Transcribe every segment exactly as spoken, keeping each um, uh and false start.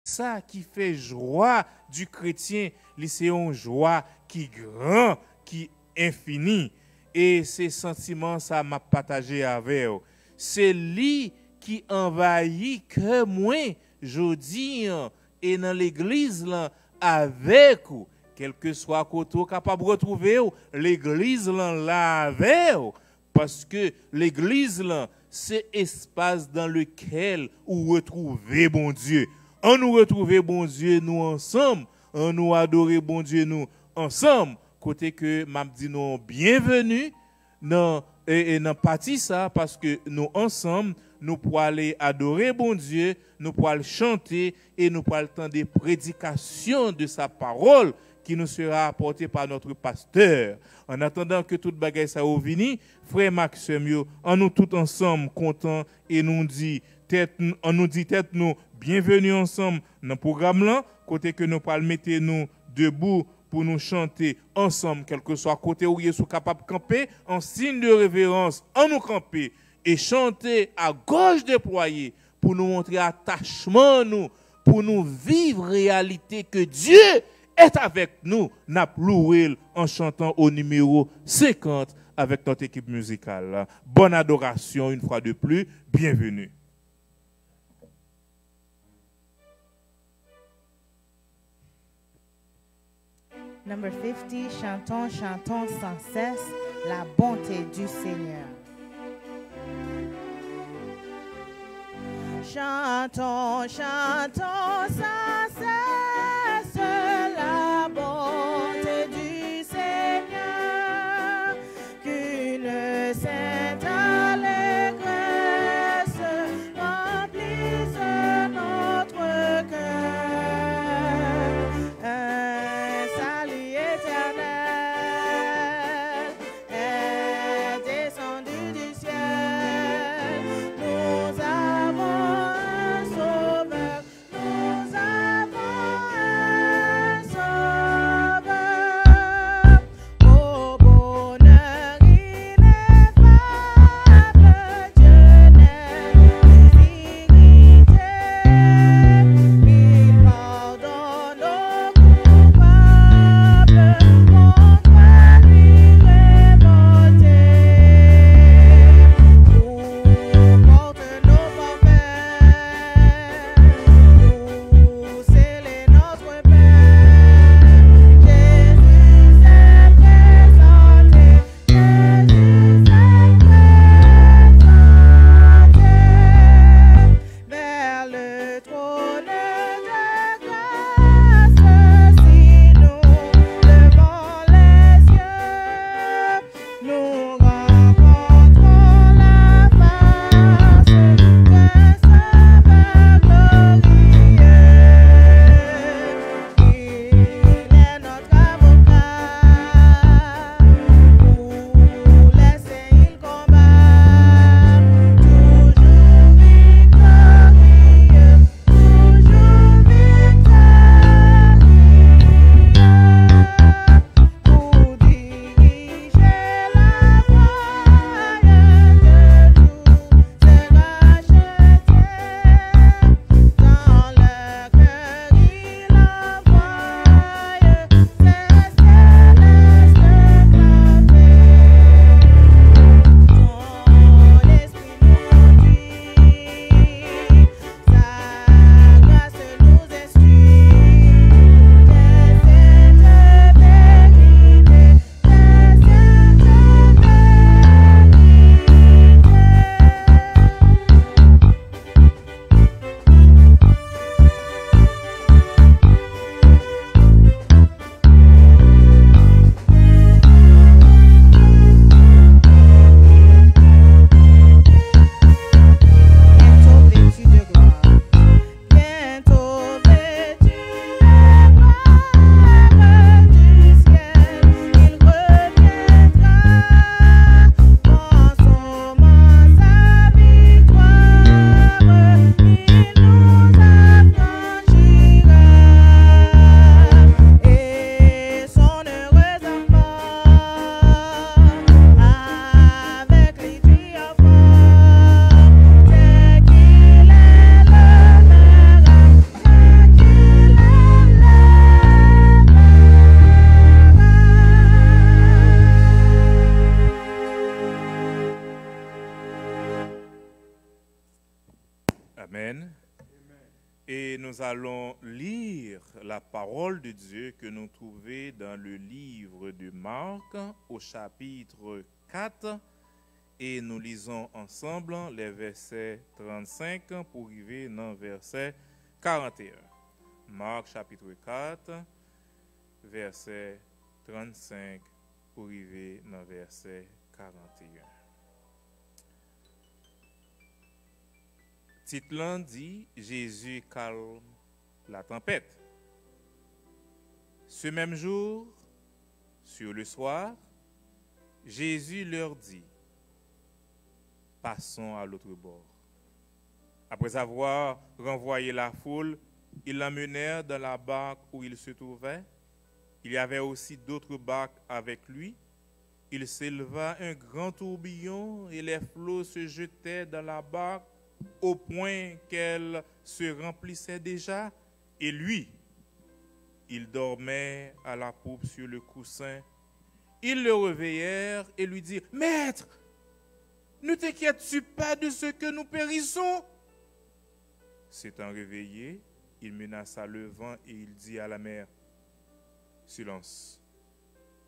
Ça qui fait joie du chrétien, c'est une joie qui grand, qui infini. Et ces sentiments, ça m'a partagé avec vous. C'est lui qui envahit que moi, je dis, et dans l'église, là, avec vous. Quel que soit côté capable de retrouver, l'église, là, là, avec vous. Parce que l'église, là, c'est espace dans lequel vous retrouvez bon Dieu. On nous retrouver bon Dieu, nous ensemble. On nous adorer bon Dieu, nous ensemble. Côté que m'a dit nous bienvenue dans et, et dans partie ça parce que nous ensemble nous pourrons aller adorer bon Dieu, nous pourrons aller chanter et nous pourrons entendre des prédications de sa parole qui nous sera apportée par notre pasteur. En attendant que toute bagaille ça vini, frère Maxime, on nous tous ensemble contents et nous dit tête on nous dit tête nous bienvenue ensemble dans le programme là, côté que nous pourrons mettre nous debout pour nous chanter ensemble, quel que soit côté où nous sommes capables de camper, en signe de révérence, en nous camper et chanter à gauche déployée pour nous montrer attachement nous, pour nous vivre réalité que Dieu est avec nous. N'a loué en chantant au numéro cinquante avec notre équipe musicale. Bonne adoration une fois de plus, bienvenue. Number fifty, chantons, chantons sans cesse la bonté du Seigneur. Chantons, chantons sans cesse la bonté du Seigneur, qu'une sainte allégresse remplisse notre cœur. Un salut éternel est descendu du ciel. Nous avons un sauveur, nous nous allons lire la parole de Dieu que nous trouvons dans le livre de Marc au chapitre quatre et nous lisons ensemble les versets trente-cinq pour arriver dans verset quarante et un. Marc chapitre quatre, verset trente-cinq pour arriver dans verset quarante et un. Titre dit Jésus calme la tempête. Ce même jour, sur le soir, Jésus leur dit, passons à l'autre bord. Après avoir renvoyé la foule, ils l'emmenèrent dans la barque où il se trouvait. Il y avait aussi d'autres barques avec lui. Il s'éleva un grand tourbillon et les flots se jetaient dans la barque au point qu'elle se remplissait déjà. Et lui, il dormait à la poupe sur le coussin. Ils le réveillèrent et lui dirent, « Maître, ne t'inquiètes-tu pas de ce que nous périssons ?» S'étant réveillé, il menaça le vent et il dit à la mer, « Silence, tais-toi. »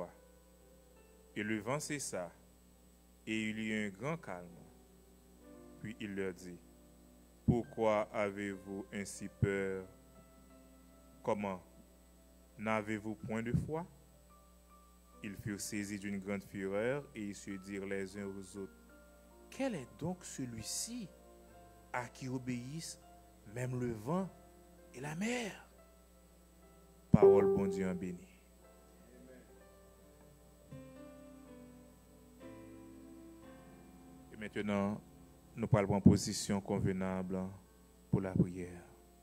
Et le vent cessa, et il y eut un grand calme. Puis il leur dit, « Pourquoi avez-vous ainsi peur? Comment? N'avez-vous point de foi? » Ils furent saisis d'une grande fureur et ils se dirent les uns aux autres, « Quel est donc celui-ci à qui obéissent même le vent et la mer? » Parole bon Dieu en béni. Et maintenant, nous parlons en position convenable pour la prière.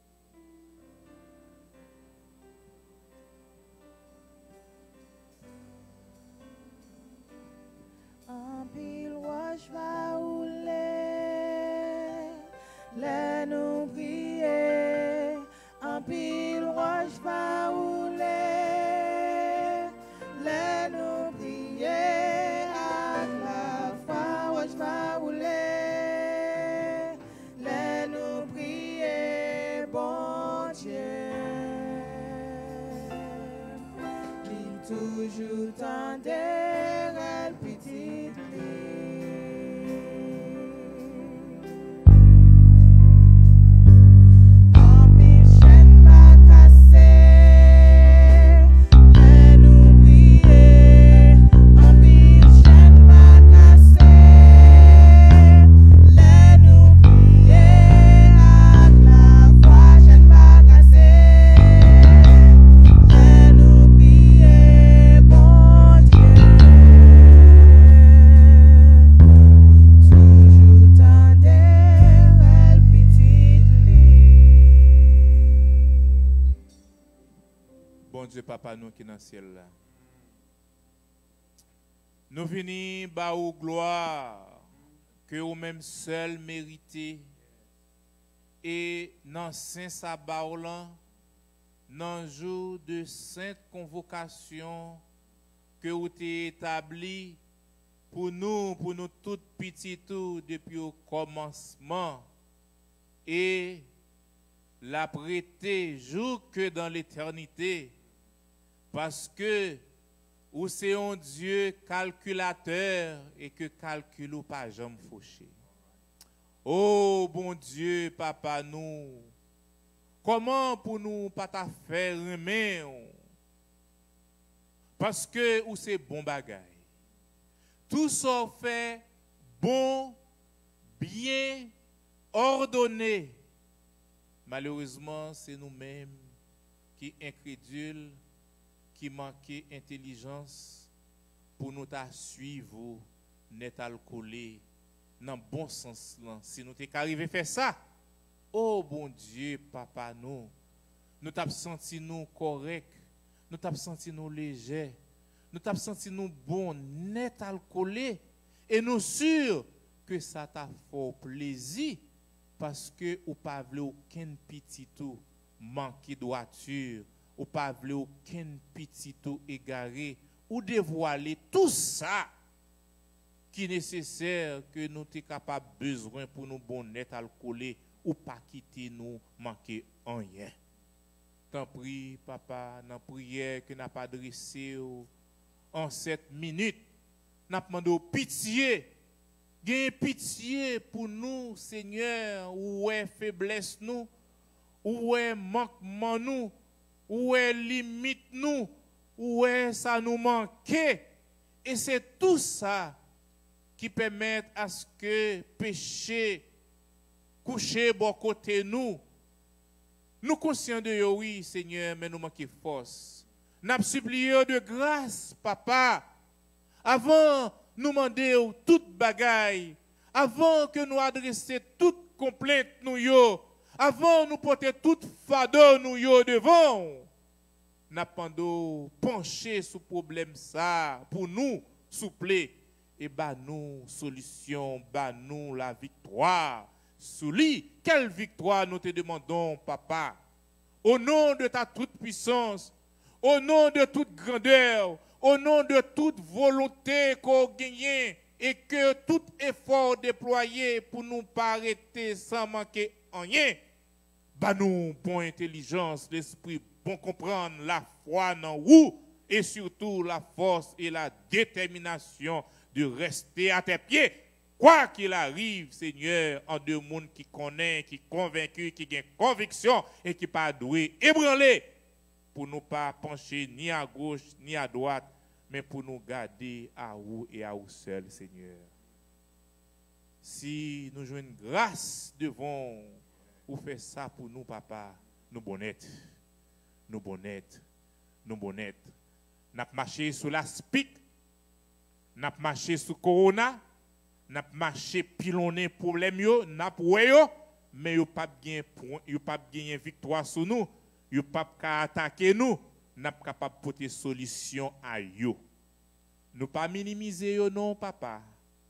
En pile roche va rouler, les nous prier. En pile roche va rouler, les nous prier. À la fois roche va rouler, les nous prier, bon Dieu. Qui toujours tendait elle petite Dieu papa nous qui dans le ciel là. Nous venons bas aux gloire que vous même seul méritez et dans saint sabbat dans jour de sainte convocation que vous avez établi pour nous pour nous toutes petites depuis au commencement et la prêter jour que dans l'éternité. Parce que ou c'est un Dieu calculateur et que calcule ou pas jamais fauché. Oh bon Dieu, papa nous, comment pour nous pas ta faire aimer? Parce que ou c'est bon bagaille. Tout ça fait bon, bien, ordonné. Malheureusement, c'est nous-mêmes qui incrédules, qui manquait intelligence pour nous suivre, net alcoolé, dans le bon sens. Là. Si nous t'es arrivé à faire ça, oh bon Dieu, papa, nous, nous t'avons senti nous corrects, nous t'avons senti nous légers, nous t'avons senti nous bons, net alcoolé, et nous sûrs que ça t'a fait plaisir, parce que ou pas voulu aucun petit tout manquer de voiture, ou pas voulu aucun petit tout égaré, ou dévoiler tout ça qui est nécessaire que nous sommes capables besoin pour nous bon net alcoolé ou pas quitter nous manquer en rien. T'en prie, papa, dans la prière que n'a pas adressée en cette minute, n'a demandé pitié. Gagne pitié pour nous, Seigneur, où est faiblesse nous, où est manquement nous, où est limite nous, où est ça nous manquait. Et c'est tout ça qui permet à ce que péché couché bon côté nous. Nous conscients de yo, oui, Seigneur, mais nous manquons force. Nous supplions de grâce, papa, avant nous demander toute bagaille, avant que nous adressions toute complainte nous yo, avant nous porter toute fado nous yo devant. N'a pas pencher sur problème ça pour nous souple et bah nous solution, bah nous la victoire. Sous lui, quelle victoire nous te demandons, papa, au nom de ta toute puissance, au nom de toute grandeur, au nom de toute volonté qu'on gagne et que tout effort déployé pour nous pas arrêter sans manquer en rien, bah nous bon intelligence, l'esprit bon comprendre, la foi dans vous et surtout la force et la détermination de rester à tes pieds. Quoi qu'il arrive, Seigneur, en deux mondes qui connaissent, qui convaincus, qui ont conviction et qui pas doué, ébranler pour nous pas pencher ni à gauche ni à droite, mais pour nous garder à vous et à vous seul, Seigneur. Si nous jouons une grâce devant vous faire ça pour nous, papa, nous bonnettes, nous bonnettes, nous bonnettes. Nous avons marché sur la spic, nous avons marché sur Corona, n'a marché pilonné problème yo n'a yo mais yo pas gagner point yo pas gagner victoire sur nous yo pas attaquer nous n'a capable porter solution à yo nous pas minimiser yo non papa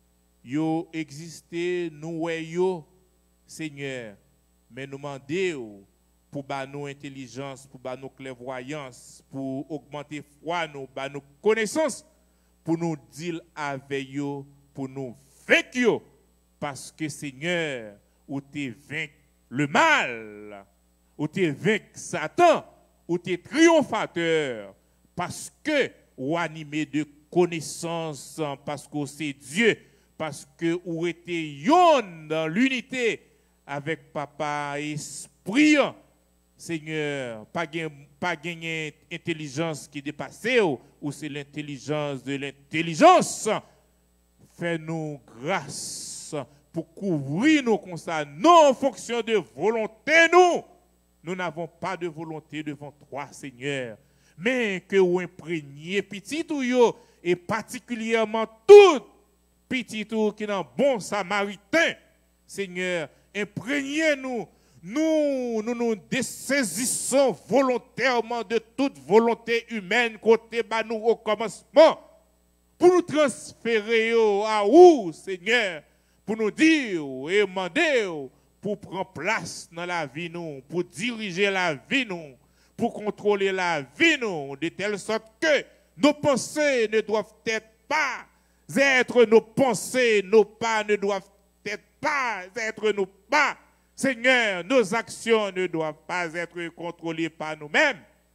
yo exister nous ouais yo Seigneur mais nous demander pour ba nous intelligence pour ba nous clairvoyance pour augmenter foi nous ba nous connaissance pour nous dire avec yo pour nous vaincre, parce que Seigneur, ou tu vaincu le mal, ou tu vaincu Satan, ou tu es triomphateur, parce que ou animé de connaissance, parce que c'est Dieu, parce que ou était yon dans l'unité avec Papa Esprit, Seigneur, pas pas gagner intelligence qui dépasse ou c'est l'intelligence de l'intelligence. Fais-nous grâce pour couvrir nos constats, non en fonction de volonté, nous. Nous n'avons pas de volonté devant toi, Seigneur. Mais que vous imprégniez petit ou yo, et particulièrement tout petit ou qui est un bon samaritain, Seigneur, imprégnez-nous. Nous, nous nous dessaisissons volontairement de toute volonté humaine côté bah nous au commencement. Pour nous transférer à vous, Seigneur, pour nous dire et demander pour prendre place dans la vie, nous, pour diriger la vie, nous, pour contrôler la vie, nous, de telle sorte que nos pensées ne doivent être pas être nos pensées, nos pas ne doivent être pas être nos pas. Seigneur, nos actions ne doivent pas être contrôlées par nous-mêmes,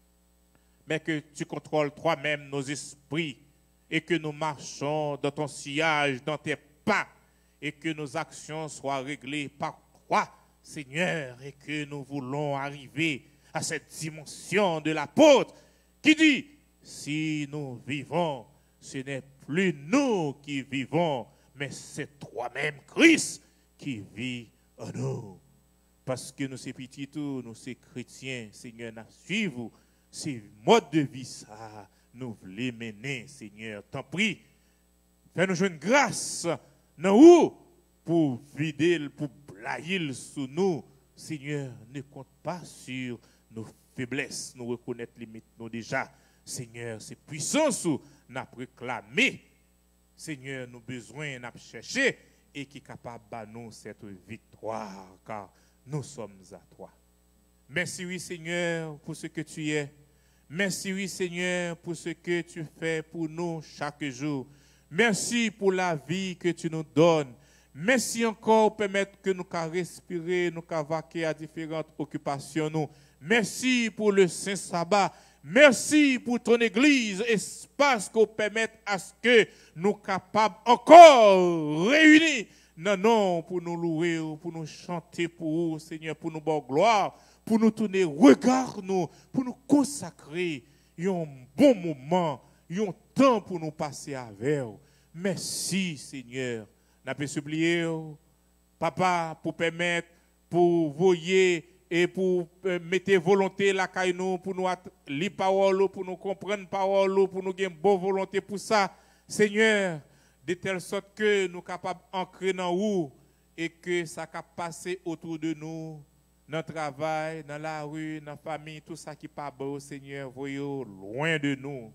mais que tu contrôles toi-même nos esprits. Et que nous marchons dans ton sillage, dans tes pas, et que nos actions soient réglées par toi, Seigneur, et que nous voulons arriver à cette dimension de l'apôtre qui dit, si nous vivons, ce n'est plus nous qui vivons, mais c'est toi-même, Christ, qui vit en nous. Parce que nous, c'est petits tout, nous, c'est chrétiens, Seigneur, nous suivons ces modes de vie, ça. Nous voulons mener, Seigneur, t'en prie. Fais-nous jouer une grâce dans où pour vider, pour blayer sous nous. Seigneur, ne compte pas sur nos faiblesses, nous reconnaître les limites, nous déjà. Seigneur, c'est puissance où nous avons réclamé. Seigneur, nous besoin, nous chercher et qui est capable de nous cette victoire, car nous sommes à toi. Merci, oui, Seigneur, pour ce que tu es. Merci, oui, Seigneur, pour ce que tu fais pour nous chaque jour. Merci pour la vie que tu nous donnes. Merci encore pour permettre que nous puissions respirer, nous puissions vaquer à différentes occupations. Nous. Merci pour le Saint Sabbat. Merci pour ton Église, espace qu'on permette à ce que nous capables encore réunis. Non, non, pour nous louer, pour nous chanter pour vous, Seigneur, pour nous bonne gloire, pour nous tourner regard, nous, pour nous consacrer un bon moment, un temps pour nous passer avec vous. Merci, Seigneur. Nous avons supplié, Papa, pour permettre, pour voyer et pour euh, mettre volonté la nous, pour nous lire parole, pour nous comprendre parole, pour nous avoir une bonne volonté pour ça, Seigneur, de telle sorte que nous sommes capables d'ancrer dans vous et que ça peut passer autour de nous, dans le travail, dans la rue, dans la famille, tout ça qui n'est pas beau, Seigneur, voyez loin de nous.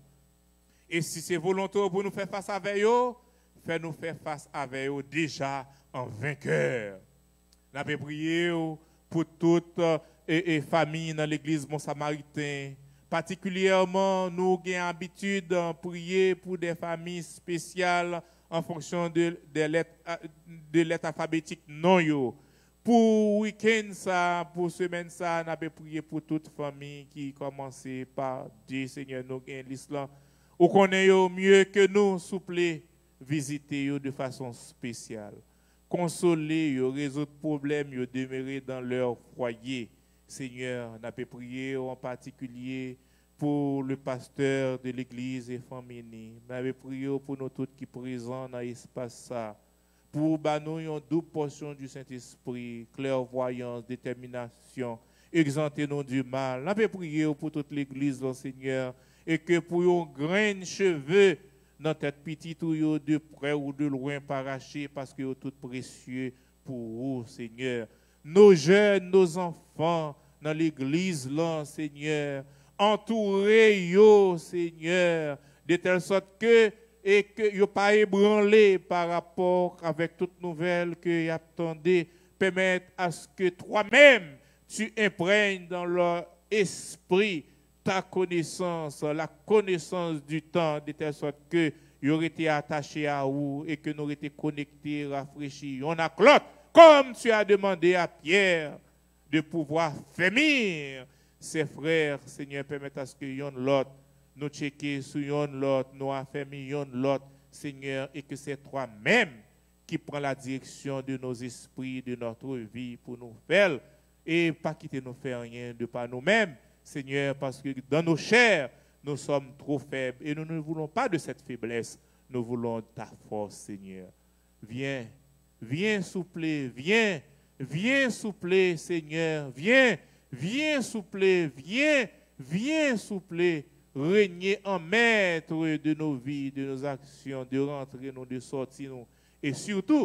Et si c'est volontaire pour nous faire face avec eux, fais-nous faire face avec eux déjà en vainqueur. Nous avons prié pour toute euh, et, et famille dans l'église Bon Samaritain. Particulièrement, nous avons l'habitude de prier pour des familles spéciales en fonction de, de lettres de lettres alphabétiques non yo. Pour week-end ça, pour semaine ça, nous avons prié pour toute famille qui commence par Dieu Seigneur nous gagne l'islam. Ou connaît mieux que nous, souple, visiter de façon spéciale. Consoler, résoudre problèmes, demeurer dans leur foyer. Seigneur, nous avons prié en particulier pour le pasteur de l'église et famille. Nous avons prié pour nous tous qui sont présents dans l'espace. Pour nous une double portion du Saint-Esprit, clairvoyance, détermination, exemptez-nous du mal. Nous avons prié pour toute l'église, Seigneur, et que pour un grain de cheveux, dans tête petite ou de près ou de loin paraché parce que tout précieux pour vous, Seigneur. Nos jeunes, nos enfants dans l'église là, Seigneur, entourez yo, Seigneur, de telle sorte que et que yo pas ébranlé par rapport avec toute nouvelle que y attendez, permettre à ce que toi-même tu imprègnes dans leur esprit ta connaissance, la connaissance du temps, de telle sorte que ils auraient été attachés à vous et que nous aurions été connectés, rafraîchis. On a clotte, comme tu as demandé à Pierre de pouvoir fermer ses frères. Seigneur, permette à ce que yon l'autre, nous checker sur yon l'autre, nous affermir yon l'autre, Seigneur, et que c'est toi-même qui prend la direction de nos esprits, de notre vie pour nous faire et pas quitter nous faire rien de par nous-mêmes. Seigneur, parce que dans nos chairs, nous sommes trop faibles et nous ne voulons pas de cette faiblesse, nous voulons ta force, Seigneur. Viens, viens souffler, viens, viens souffler, Seigneur, viens, viens souffler, viens, viens souffler, régner en maître de nos vies, de nos actions, de rentrer, nous, de sortir, nous, et surtout,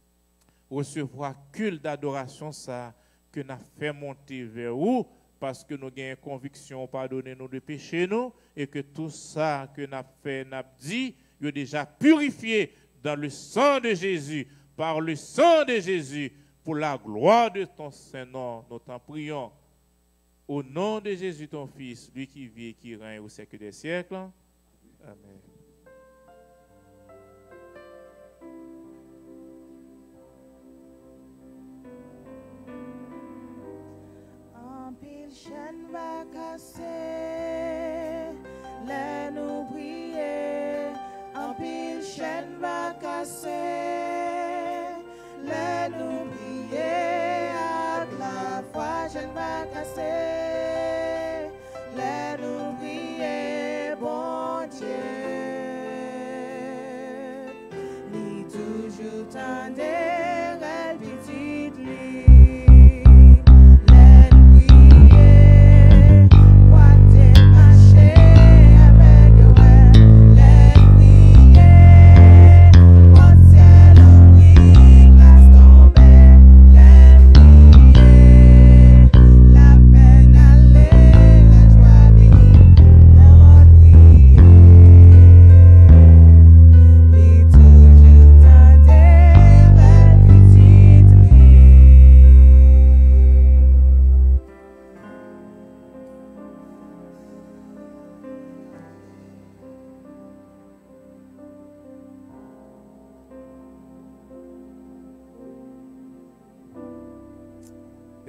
recevoir culte d'adoration, ça, que nous avons fait monter vers vous, parce que nous avons conviction, pardonnez-nous de péché, nous, et que tout ça que nous avons fait, nous avons dit, nous avons déjà purifié dans le sang de Jésus, par le sang de Jésus, pour la gloire de ton Saint-Nom. Nous t'en prions. Au nom de Jésus, ton Fils, lui qui vit et qui règne au siècle des siècles. Amen. Chaîne va casser, laisse-nous prier. En pile chaîne va casser, laisse-nous prier. À la fois chaîne va casser, laisse-nous prier, bon Dieu. Ni toujours tendez. La peine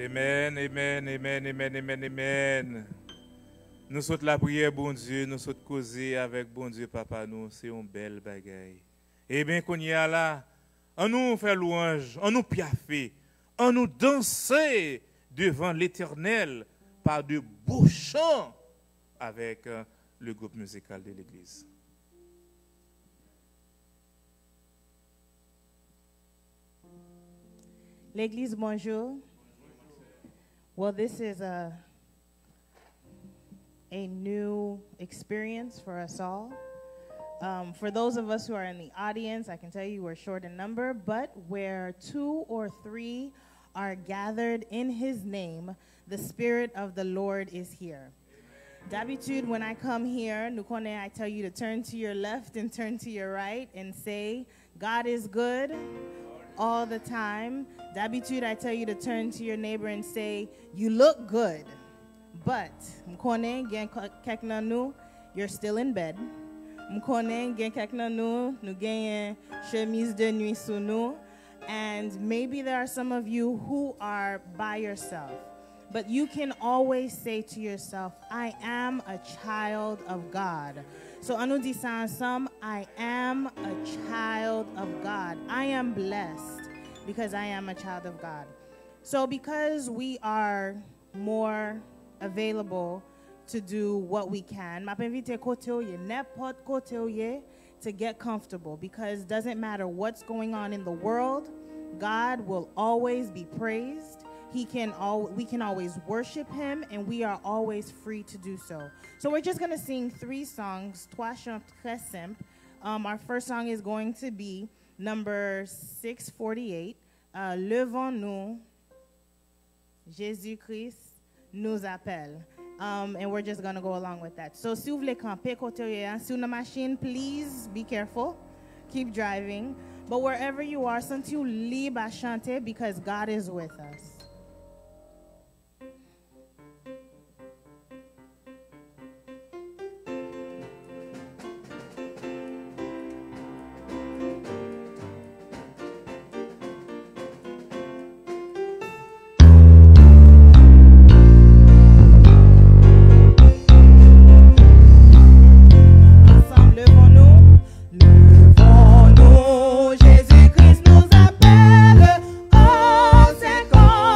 Amen, amen, amen, amen, amen, amen. Nous sommes la prière, bon Dieu, nous sommes causés avec bon Dieu, papa, nous, c'est une belle bagaille. Eh bien, qu'on y a là, on nous fait louange, on nous piaffer, on nous danser devant l'Éternel par de beaux chants avec euh, le groupe musical de l'Église. L'Église, bonjour. Well, this is a, a new experience for us all. Um, for those of us who are in the audience, I can tell you we're short in number, but where two or three are gathered in his name, the Spirit of the Lord is here. D'habitude, when I come here, Nukone, I tell you to turn to your left and turn to your right and say, God is good all the time. D'habitude, I tell you to turn to your neighbor and say, you look good. But, Mkone, gen kek nan nou, you're still in bed. Mkone, gen kek nan nou, nou gen chemise de nuit sou nou. And maybe there are some of you who are by yourself. But you can always say to yourself, I am a child of God. So, anou di sa ansam, I am a child of God. I am blessed because I am a child of God. So, because we are more available to do what we can, m'a invite kote oye, n'importe kote oye, to get comfortable, because it doesn't matter what's going on in the world, God will always be praised. He can al- we can always worship him, and we are always free to do so. So we're just going to sing three songs, trois chants très simples. Um, our first song is going to be number six forty-eight, uh, Levons-nous, Jésus-Christ nous appelle. Um, and we're just going to go along with that. So si vous voulez camper côté yon, si vous machine, please be careful. Keep driving. But wherever you are, sentez-vous libre à chanter because God is with us. Levons-nous, Jésus-Christ nous appelle, oh c'est comme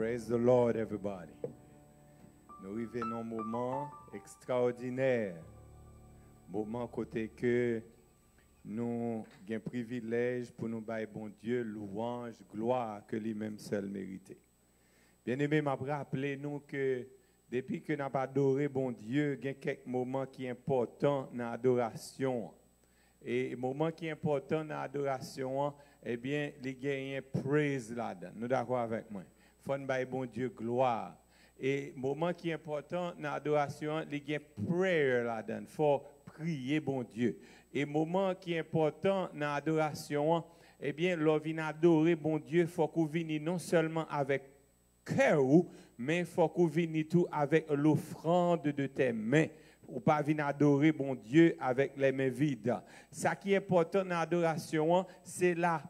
Praise the Lord, everybody. Nous arrivons dans un moment extraordinaire. Moment côté que nous avons un privilège pour nous bailler bon Dieu, louange, gloire que lui-même seul mérite. Bien aimé, m'a rappelé nous que depuis que nous avons adoré bon Dieu, il y a quelques moments qui sont importants dans l'adoration. Et moment qui est important dans l'adoration, eh bien, il y a un praise là-dedans. Nous d'accord avec moi. Il faut bailler bon Dieu gloire. Et moment qui est important dans l'adoration, il y a prayer là-dedans. Il faut prier bon Dieu. Et moment qui est important dans l'adoration, eh bien, lorsqu'on vient adorer bon Dieu, il faut qu'on vienne non seulement avec cœur, mais il faut qu'on vienne tout avec l'offrande de tes mains. Ou pas venir adorer bon Dieu avec les mains vides. Ce qui est important dans l'adoration, c'est la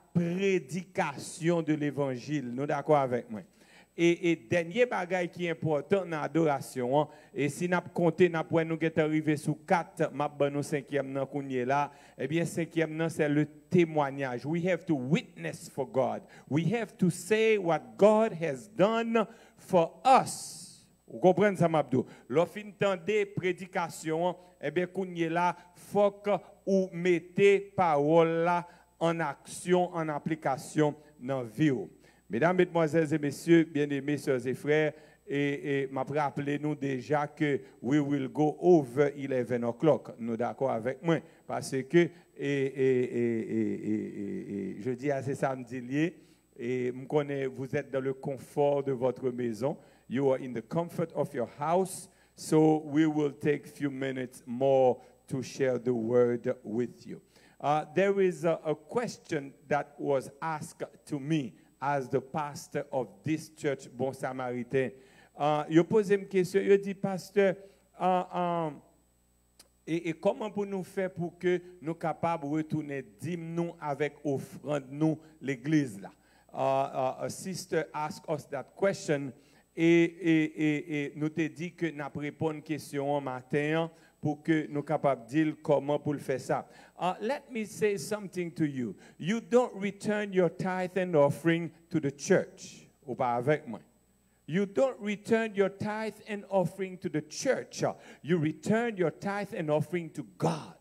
prédication de l'évangile. Nous d'accord avec moi? Et, et dernier bagage qui est important dans l'adoration, et si nous comptons, nous pouvons nous arriver sous quatre, nous cinquième nan kounye là, eh bien cinquième nan c'est le témoignage. We have to witness for God. We have to say what God has done for us. Vous comprenez ça, Mabdou? Lorsqu'on entend des prédications, eh bien, kounye là, faut que vous mettez parole là en action, en application dans la vie. Mesdames, Mesdemoiselles et Messieurs, bien-aimés, sœurs et frères, et, et m'a rappelé nous déjà que we will go over eleven o'clock. Nous d'accord avec moi parce que et, et, et, et, et, je dis à ces samedis liés et me connais, vous êtes dans le confort de votre maison. You are in the comfort of your house, so we will take a few minutes more to share the word with you. Uh, there is a, a question that was asked to me as the pastor of this church, Bon Samaritain. Uh, je pose une question, je dis, pasteur, uh, um, et, et comment pour nous faire pour que nous capables de retourner dîme nous avec offrande nous l'église là? Uh, uh, a sister asked us that question. Et, et, et, et nous te dit que nous avons répondu à une question matin pour que nous soyons capables de dire comment pour le faire ça. Uh, let me say something to you. You don't return your tithe and offering to the church. Ou pas avec moi. You don't return your tithe and offering to the church. You return your tithe and offering to God.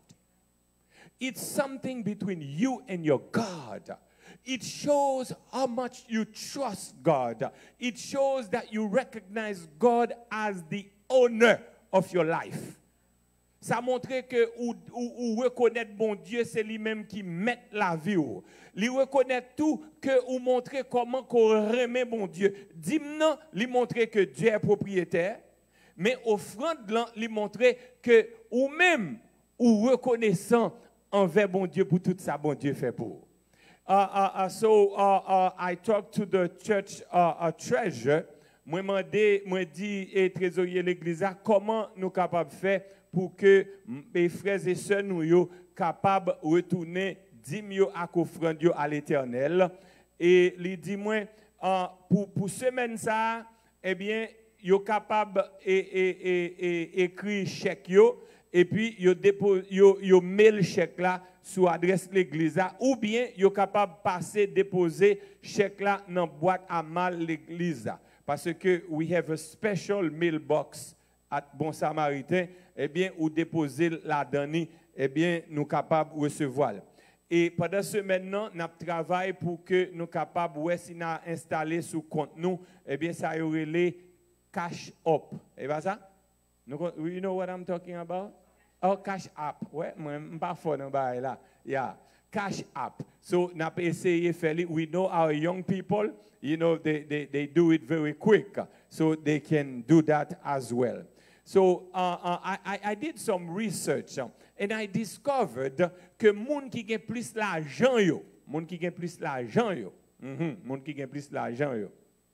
It's something between you and your God. It shows how much you trust God. It shows that you recognize God as the owner of your life. Ça montre que ou, ou, ou reconnaître bon Dieu, c'est lui-même qui met la vie. Lui reconnaître tout que ou montrer comment qu'on remet bon Dieu. Dimnan, lui montrer que Dieu est propriétaire, mais offrande là, lui montrer que ou même ou reconnaissant envers bon Dieu pour tout ça bon Dieu fait pour. Uh, uh, uh, so uh, uh, I talked to the church uh, uh, treasurer. Moi demandé, moi dit et trésorier l'église comment nous capables faire pour que mes frères et sœurs nous yo capables retourner dîme yo à offrande yo à l'Éternel. Et il dit moi uh, pour pour semaine ça eh bien yo capable et et et, et écrire chèque yo et puis yo dépose yo yo met le chèque là sur adresse l'église ou bien yo capable passer déposer chèque là dans boîte à mal l'église parce que we have a special mailbox at Bon Samaritain eh bien ou déposer la donne eh bien nous capable recevoir. Et pendant ce maintenant n'a travail pour que nous capable ouais si n'a installé sous compte nous eh bien ça y aurait les cash up. Et pas ça? You know what I'm talking about? Oh, Cash App. Ouais, moi, je ne suis pas fort dans là. Yeah, Cash App. So, nous avons essayé de faire. We know our young people, you know, they, they, they do it very quick. So, they can do that as well. So, uh, uh, I, I did some research uh, and I discovered que moun qui gagne plus l'argent yo, moun qui gagne plus l'argent yo, mm-hmm, moun qui gagne plus l'argent yo,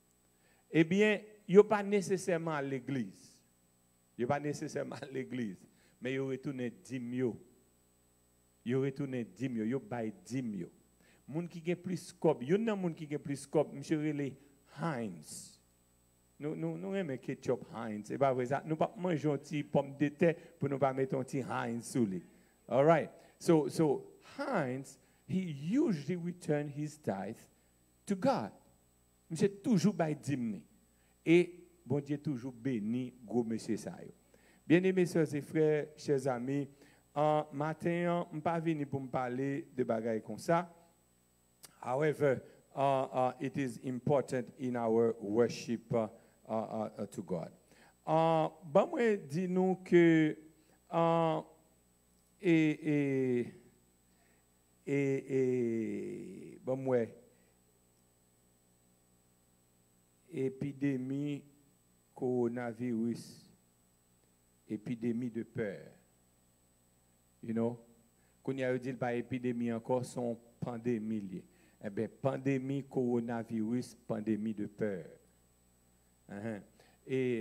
eh bien, yo pas nécessairement à l'église. Yo pas nécessairement à l'église. Mais yo retourne dîme yo. Yo retourne dîme yo, yo bay dîme yo. Moun qui gen plus scope, yo nan moun qui gen plus scope, monsieur relé Heinz. Nous nous nous aimons ketchup Heinz, c'est pas vrai ça. Nous pas manger un petit pomme de terre pour nous pas mettre un petit Heinz sous lui. All right. So so Heinz, he usually return his tithe to God. Monsieur toujours bay dîme. Et bon Dieu toujours béni, gros monsieur ça. Bien-aimés sœurs et frères, chers amis, en matin, je ne suis pas venu pour me parler de bagailles comme ça. However, uh, uh, it is important in our worship uh, uh, uh, to God. Uh, ben moi, dis-nous que uh, et, et, et, et ben moi, épidémie coronavirus, épidémie de peur. You know, quand il y a dit pas épidémie encore, son pandémie. Eh bien, pandémie coronavirus, pandémie de peur. Uh-huh. Et,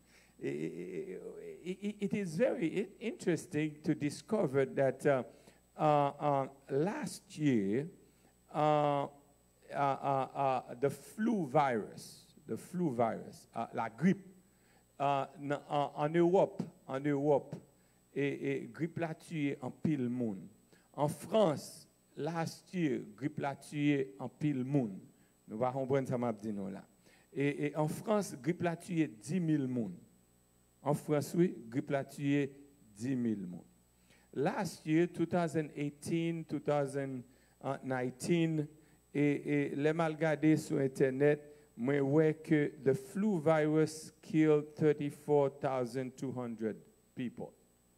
et, et it is very interesting to discover that uh, uh, uh, last year, uh, uh, uh, uh, the flu virus, the flu virus, uh, la grippe, uh, en, en Europe, en Europe, et, et grippe l'a tué en pile monde. En France, last year, grippe l'a tué en pile monde. Nous allons comprendre ça m'a dit non là. Et, et en France, grippe l'a tué dix mille monde. En France, oui, grippe l'a tué dix mille monde. Last year, twenty eighteen, twenty nineteen, et, et les mal regardé sur internet, moi ouais que the flu virus killed thirty-four thousand two hundred people.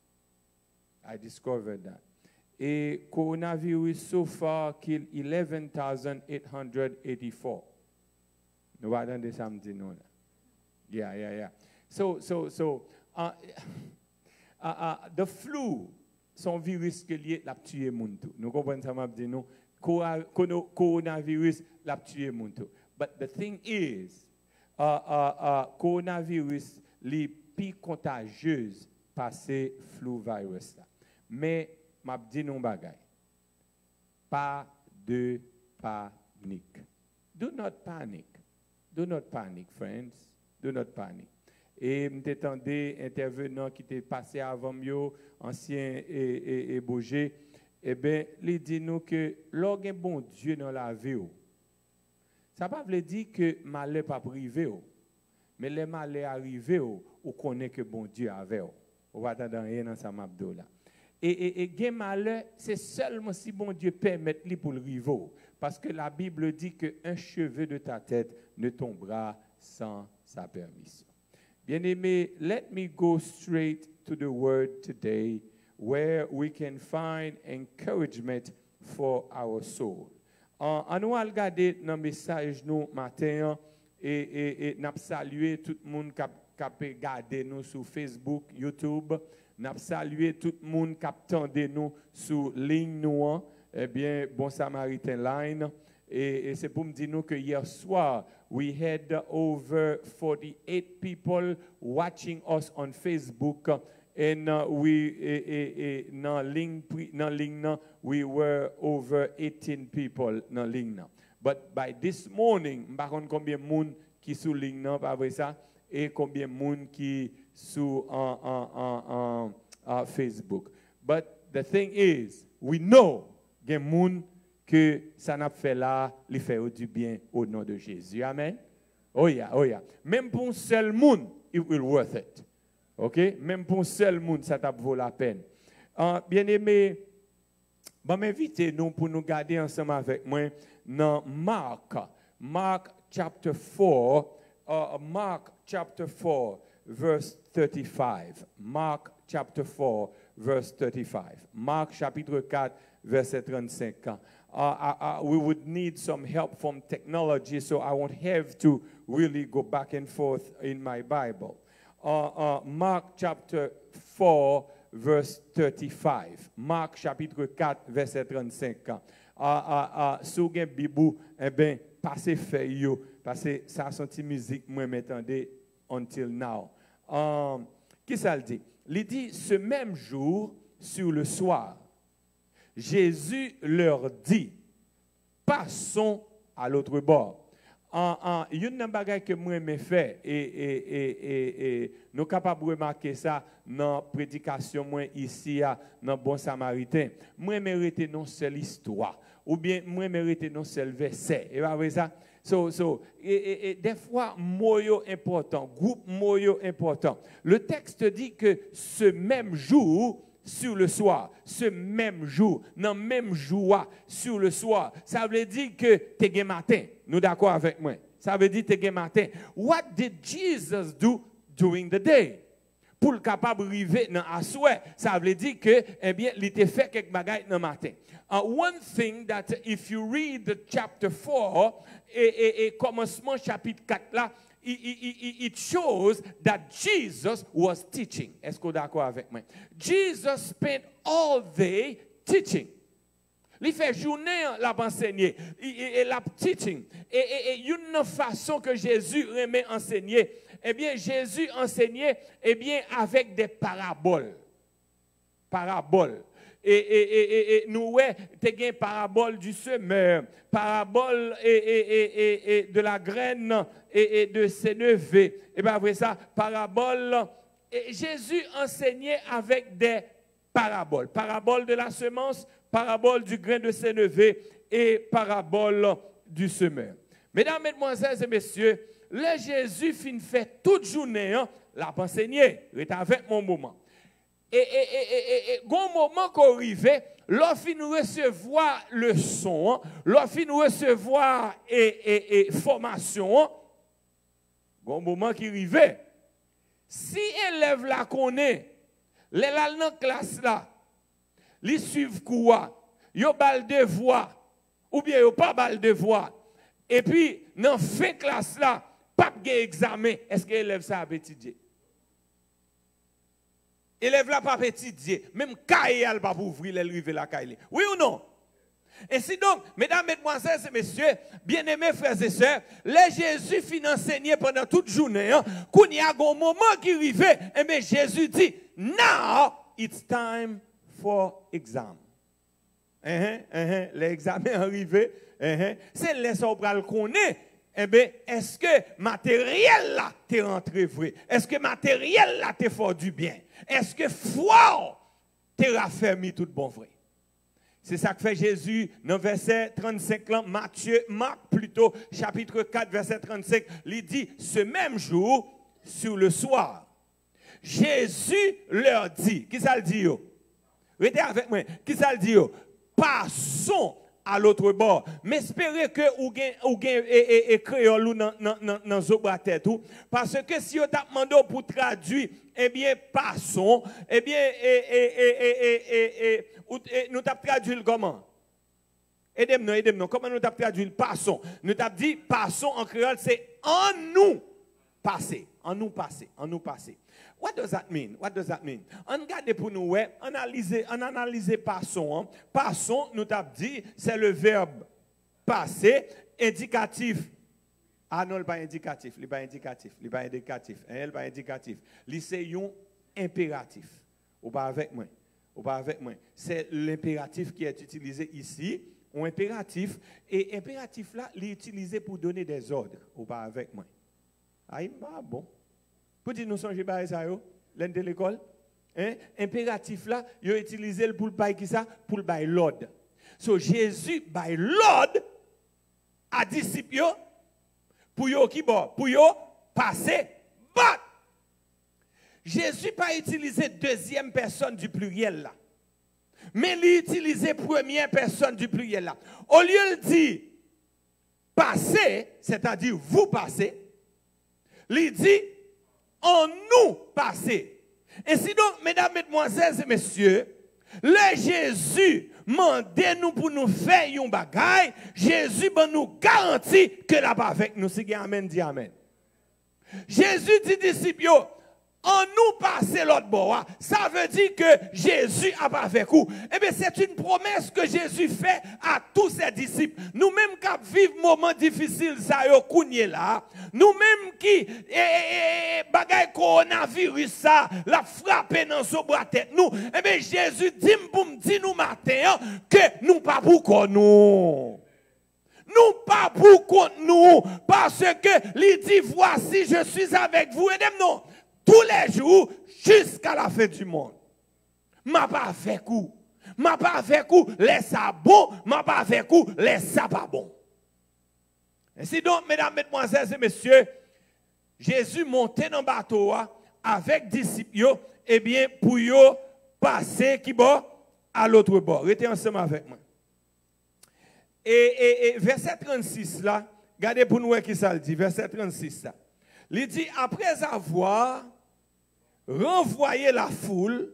I discovered that. Et coronavirus so far killed eleven thousand eight hundred eighty-four. Nous allons de samedi non là. Yeah, yeah, yeah. So, so, so, uh, uh, uh, the flu, son virus que lié l'a tué moun tout. Nous comprenons ça m'a dit non. Coronavirus l'a tué moun tout. But the thing is, uh, uh, uh, coronavirus li plus contagieuse passé flu virus là. Mais m'a dit non bagay. Pas de panique. Do not panic. Do not panic, friends. Do not panic. Et m'étendais intervenant qui était passé avant moi, ancien et, et, et bougé, eh bien, il dit nous que l'orgue bon Dieu dans la vie, ça ne veut pas dire que malheur pas privé, mais le malheur arrivé, ou connaît que bon Dieu avait. On va attendre rien dans sa map là. Et, et, et gain malheur, c'est seulement si bon Dieu permet lui pour le riveau. Parce que la Bible dit qu'un cheveu de ta tête ne tombera sans sa permission. Bien-aimé, let me go straight to the word today where we can find encouragement for our soul. En nous allons regarder dans le message nous matin et, et, et nous saluer tout le monde qui a regardé nous sur Facebook, YouTube. Nous saluer tout le monde qui a attendu nous sur ligne nous, eh bien, Bon Samaritain Line. Et, et c'est pour me dire nous que hier soir, we had over forty-eight people watching us on Facebook. And uh, we, dans ligne, we were over eighteen people dans ligne. But by this morning, je ne sais pas combien de monde qui sont sur ligne, pas vrai ça, et combien de monde qui sur en, en, en, en Facebook. But the thing is, we know qu'il y a des gens que ça n'a fait là, il fait du bien au nom de Jésus. Amen. Oh yeah, oh yeah. Même pour un seul monde, it will worth it. OK? Même pour un seul monde, ça t'a vaut la peine. Uh, bien aimé, je m'invite nous pour nous garder ensemble avec moi dans Marc. Mark chapter four, uh, Mark chapter four, verse thirty-five. Mark chapter four, verse thirty-five. Marc chapitre quatre, verset trente-cinq. Uh, uh, uh, we would need some help from technology, so I won't have to really go back and forth in my Bible. Uh, uh, Marc chapter four, verse thirty-five. Marc chapitre quatre, verset trente-cinq. Uh, uh, uh, sou gen bibou, eh ben, passez fait yo, parce que ça senti musique, moi m'entendais until now. Um, qui ça le dit? Il dit, ce même jour, sur le soir, Jésus leur dit, passons à l'autre bord. En une bagage que moi me fait et et et et, et nous capables de remarquer ça dans la prédication moi ici dans Bon Samaritain. Moi mérite non seule histoire ou bien moi mérite non seul verset. Et pas vrai ça. So, so, et, et, et des fois, moyo important, groupe moyo important. Le texte dit que ce même jour, sur le soir, ce même jour, dans le même jour, sur le soir, ça veut dire que t'es gay matin. Nous d'accord avec moi? Ça veut dire t'es gay matin. What did Jesus do during the day? Pour le capable arriver dans la soirée, ça veut dire que, eh bien, il était fait quelques bagailles dans le matin. Uh, one thing that if you read the chapter four, et, et, et commencement chapitre quatre là, it, it, it shows that Jesus was teaching. Est-ce que vous êtes d'accord avec moi? Jesus spent all day teaching. Il fait journée, l'a enseigné, et l'a teaching. Et, et, et une façon que Jésus remet enseigner, eh bien, Jésus enseignait, eh bien, avec des paraboles. Paraboles. Et, et, et, et nous, ouais, tu as une parabole du semeur, parabole et, et, et, et de la graine et, et de ses neveux. Et bien après ça, parabole. Et Jésus enseignait avec des paraboles. Parabole de la semence, parabole du grain de ses neveux et parabole du semeur. Mesdames, mesdemoiselles et messieurs, le Jésus fin fait toute journée, hein, l'a enseigné. Il est avec mon moment. Et, et, et, et, et, un moment qu'on arrive, lorsqu'il nous recevoir le son, lorsqu'il nous recevoir et, et, et formation, un moment qui arrive, si élève la connaît, les là dans classe là, ils suivent quoi, ils ont bal devoir, ou bien ils n'ont pas bal devoir, et puis dans fin classe là, pas d'examen, est-ce que l'élève ça a étudié? Élève là pas étudier, même cahier elle pas ouvrir les livres la cahier. Oui ou non? Et si donc, mesdames, mesdemoiselles et messieurs, bien-aimés frères et sœurs, les Jésus fin enseigné pendant toute journée, hein, qu'il y a un moment qui arrivait, et bien Jésus dit, now it's time for exam. Uh -huh, uh -huh, l'examen arrivé, uh -huh. C'est les sobral qu'on est. Eh bien, est-ce que matériel là t'es rentré vrai? Est-ce que matériel là t'es fort du bien? Est-ce que foi t'es raffermi tout bon vrai? C'est ça que fait Jésus dans verset trente-cinq, là, Matthieu, Marc plutôt, chapitre quatre, verset trente-cinq, il dit, ce même jour, sur le soir, Jésus leur dit, qui ça le dit? Restez avec moi, qui ça le dit? Passons à l'autre bord. Mais espérez que vous avez créole ou dans zoba tête tout. Parce que si vous avez demandé pour traduire, eh bien, passons, eh bien, et, et, et, et, et, et, nous avons traduit comment? Aidez-moi, aidez-moi. Comment nous avons traduit passons? Nous avons dit passons en créole, c'est en nous passer. En nous passer. En nous passer. What does that mean? What does that mean? On regarde pour nous, ouais, analyser, on analyse passons. Hein. Passons, nous avons dit, c'est le verbe passer, indicatif. Ah non, il n'est pas indicatif, il n'est pas indicatif, il n'est pas indicatif, il n'est pas indicatif. C'est un impératif. Ou pas avec moi? Ou pas avec moi? C'est l'impératif qui est utilisé ici, un impératif, et impératif là, il est utilisé pour donner des ordres. Ou pas avec moi? Ah, il va bon. Pour dire nous songer par ça yo, l'un de l'école, hein, impératif là, il a utilisé pour le bail qui ça, pour le bail l'ordre. So Jésus bail l'ordre à disciples pour yo qui bon, pour yo passer but. Jésus pas utilisé deuxième personne du pluriel là. Mais il utilisé première personne du pluriel là. Au lieu de dire passer, c'est-à-dire vous passez, il dit en nous passer. Et si donc, mesdames, mesdemoiselles et messieurs, le Jésus mandait nous pour nous faire un bagay, Jésus ben nous garantit que là pas avec nous. Si amen, dit amen. Jésus dit disciples, en nous passer l'autre bord, ça veut dire que Jésus a pas avec vous. Eh bien, c'est une promesse que Jésus fait à tous ses disciples. Nous-mêmes qui vivons moments difficiles, ça y est là. Nous-mêmes qui, bagay coronavirus, ça, la frappé dans ce bras tête nous. Eh bien, Jésus dit pour me dire nous matin que nous pas pour nous. Nous pas pour nous, parce que il dit voici, je suis avec vous. Et non. Tous les jours, jusqu'à la fin du monde. Ma pas avec vous. Ma pas avec vous, laisse ça bon. Ma pas avec vous, laisse ça pas bon. Ainsi donc, mesdames, mesdemoiselles et messieurs, Jésus montait dans le bateau avec les disciples, eh bien, pour yo passer qui bon, à l'autre bord. Restez ensemble avec moi. Et, et, et verset trente-six là, regardez pour nous qui ça le dit, verset trente-six là. Il dit, après avoir renvoyé la foule,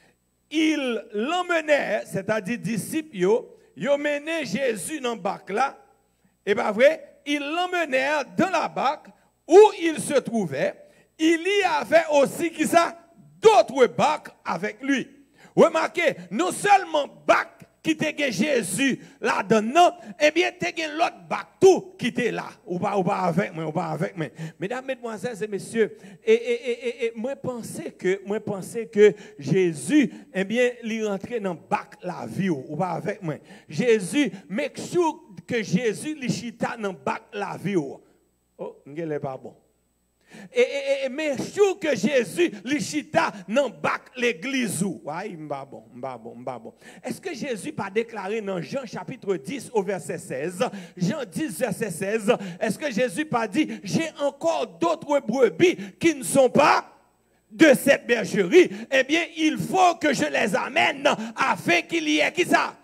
il l'emmenait, c'est-à-dire disciples, yo, yo mené Jésus dans le bac là, et pas vrai, il l'emmenait dans la barque où il se trouvait. Il y avait aussi qui ça, d'autres barques avec lui. Remarquez, non seulement barque qui était Jésus là-dedans, eh bien, il y a l'autre barque tout qui était là. Ou pas, ou pas avec moi, ou pas avec moi. Mesdames, mesdemoiselles et messieurs, et, et, et, et, et moi pensais que, moi pensais que Jésus, eh bien, il rentrait dans barque la vie, ou pas avec moi. Jésus, make sure que Jésus, il chita dans barque la vie. Oh, il n'est pas bon. Et, et, et mais sûr que Jésus, le chita, n'en bac l'église ou. Ouais, m'ba bon, m'ba bon, m'ba bon. Est-ce que Jésus pas déclaré dans Jean chapitre dix au verset seize, Jean dix verset seize, est-ce que Jésus pas dit, j'ai encore d'autres brebis qui ne sont pas de cette bergerie? Eh bien, il faut que je les amène afin qu'il y ait qui ça?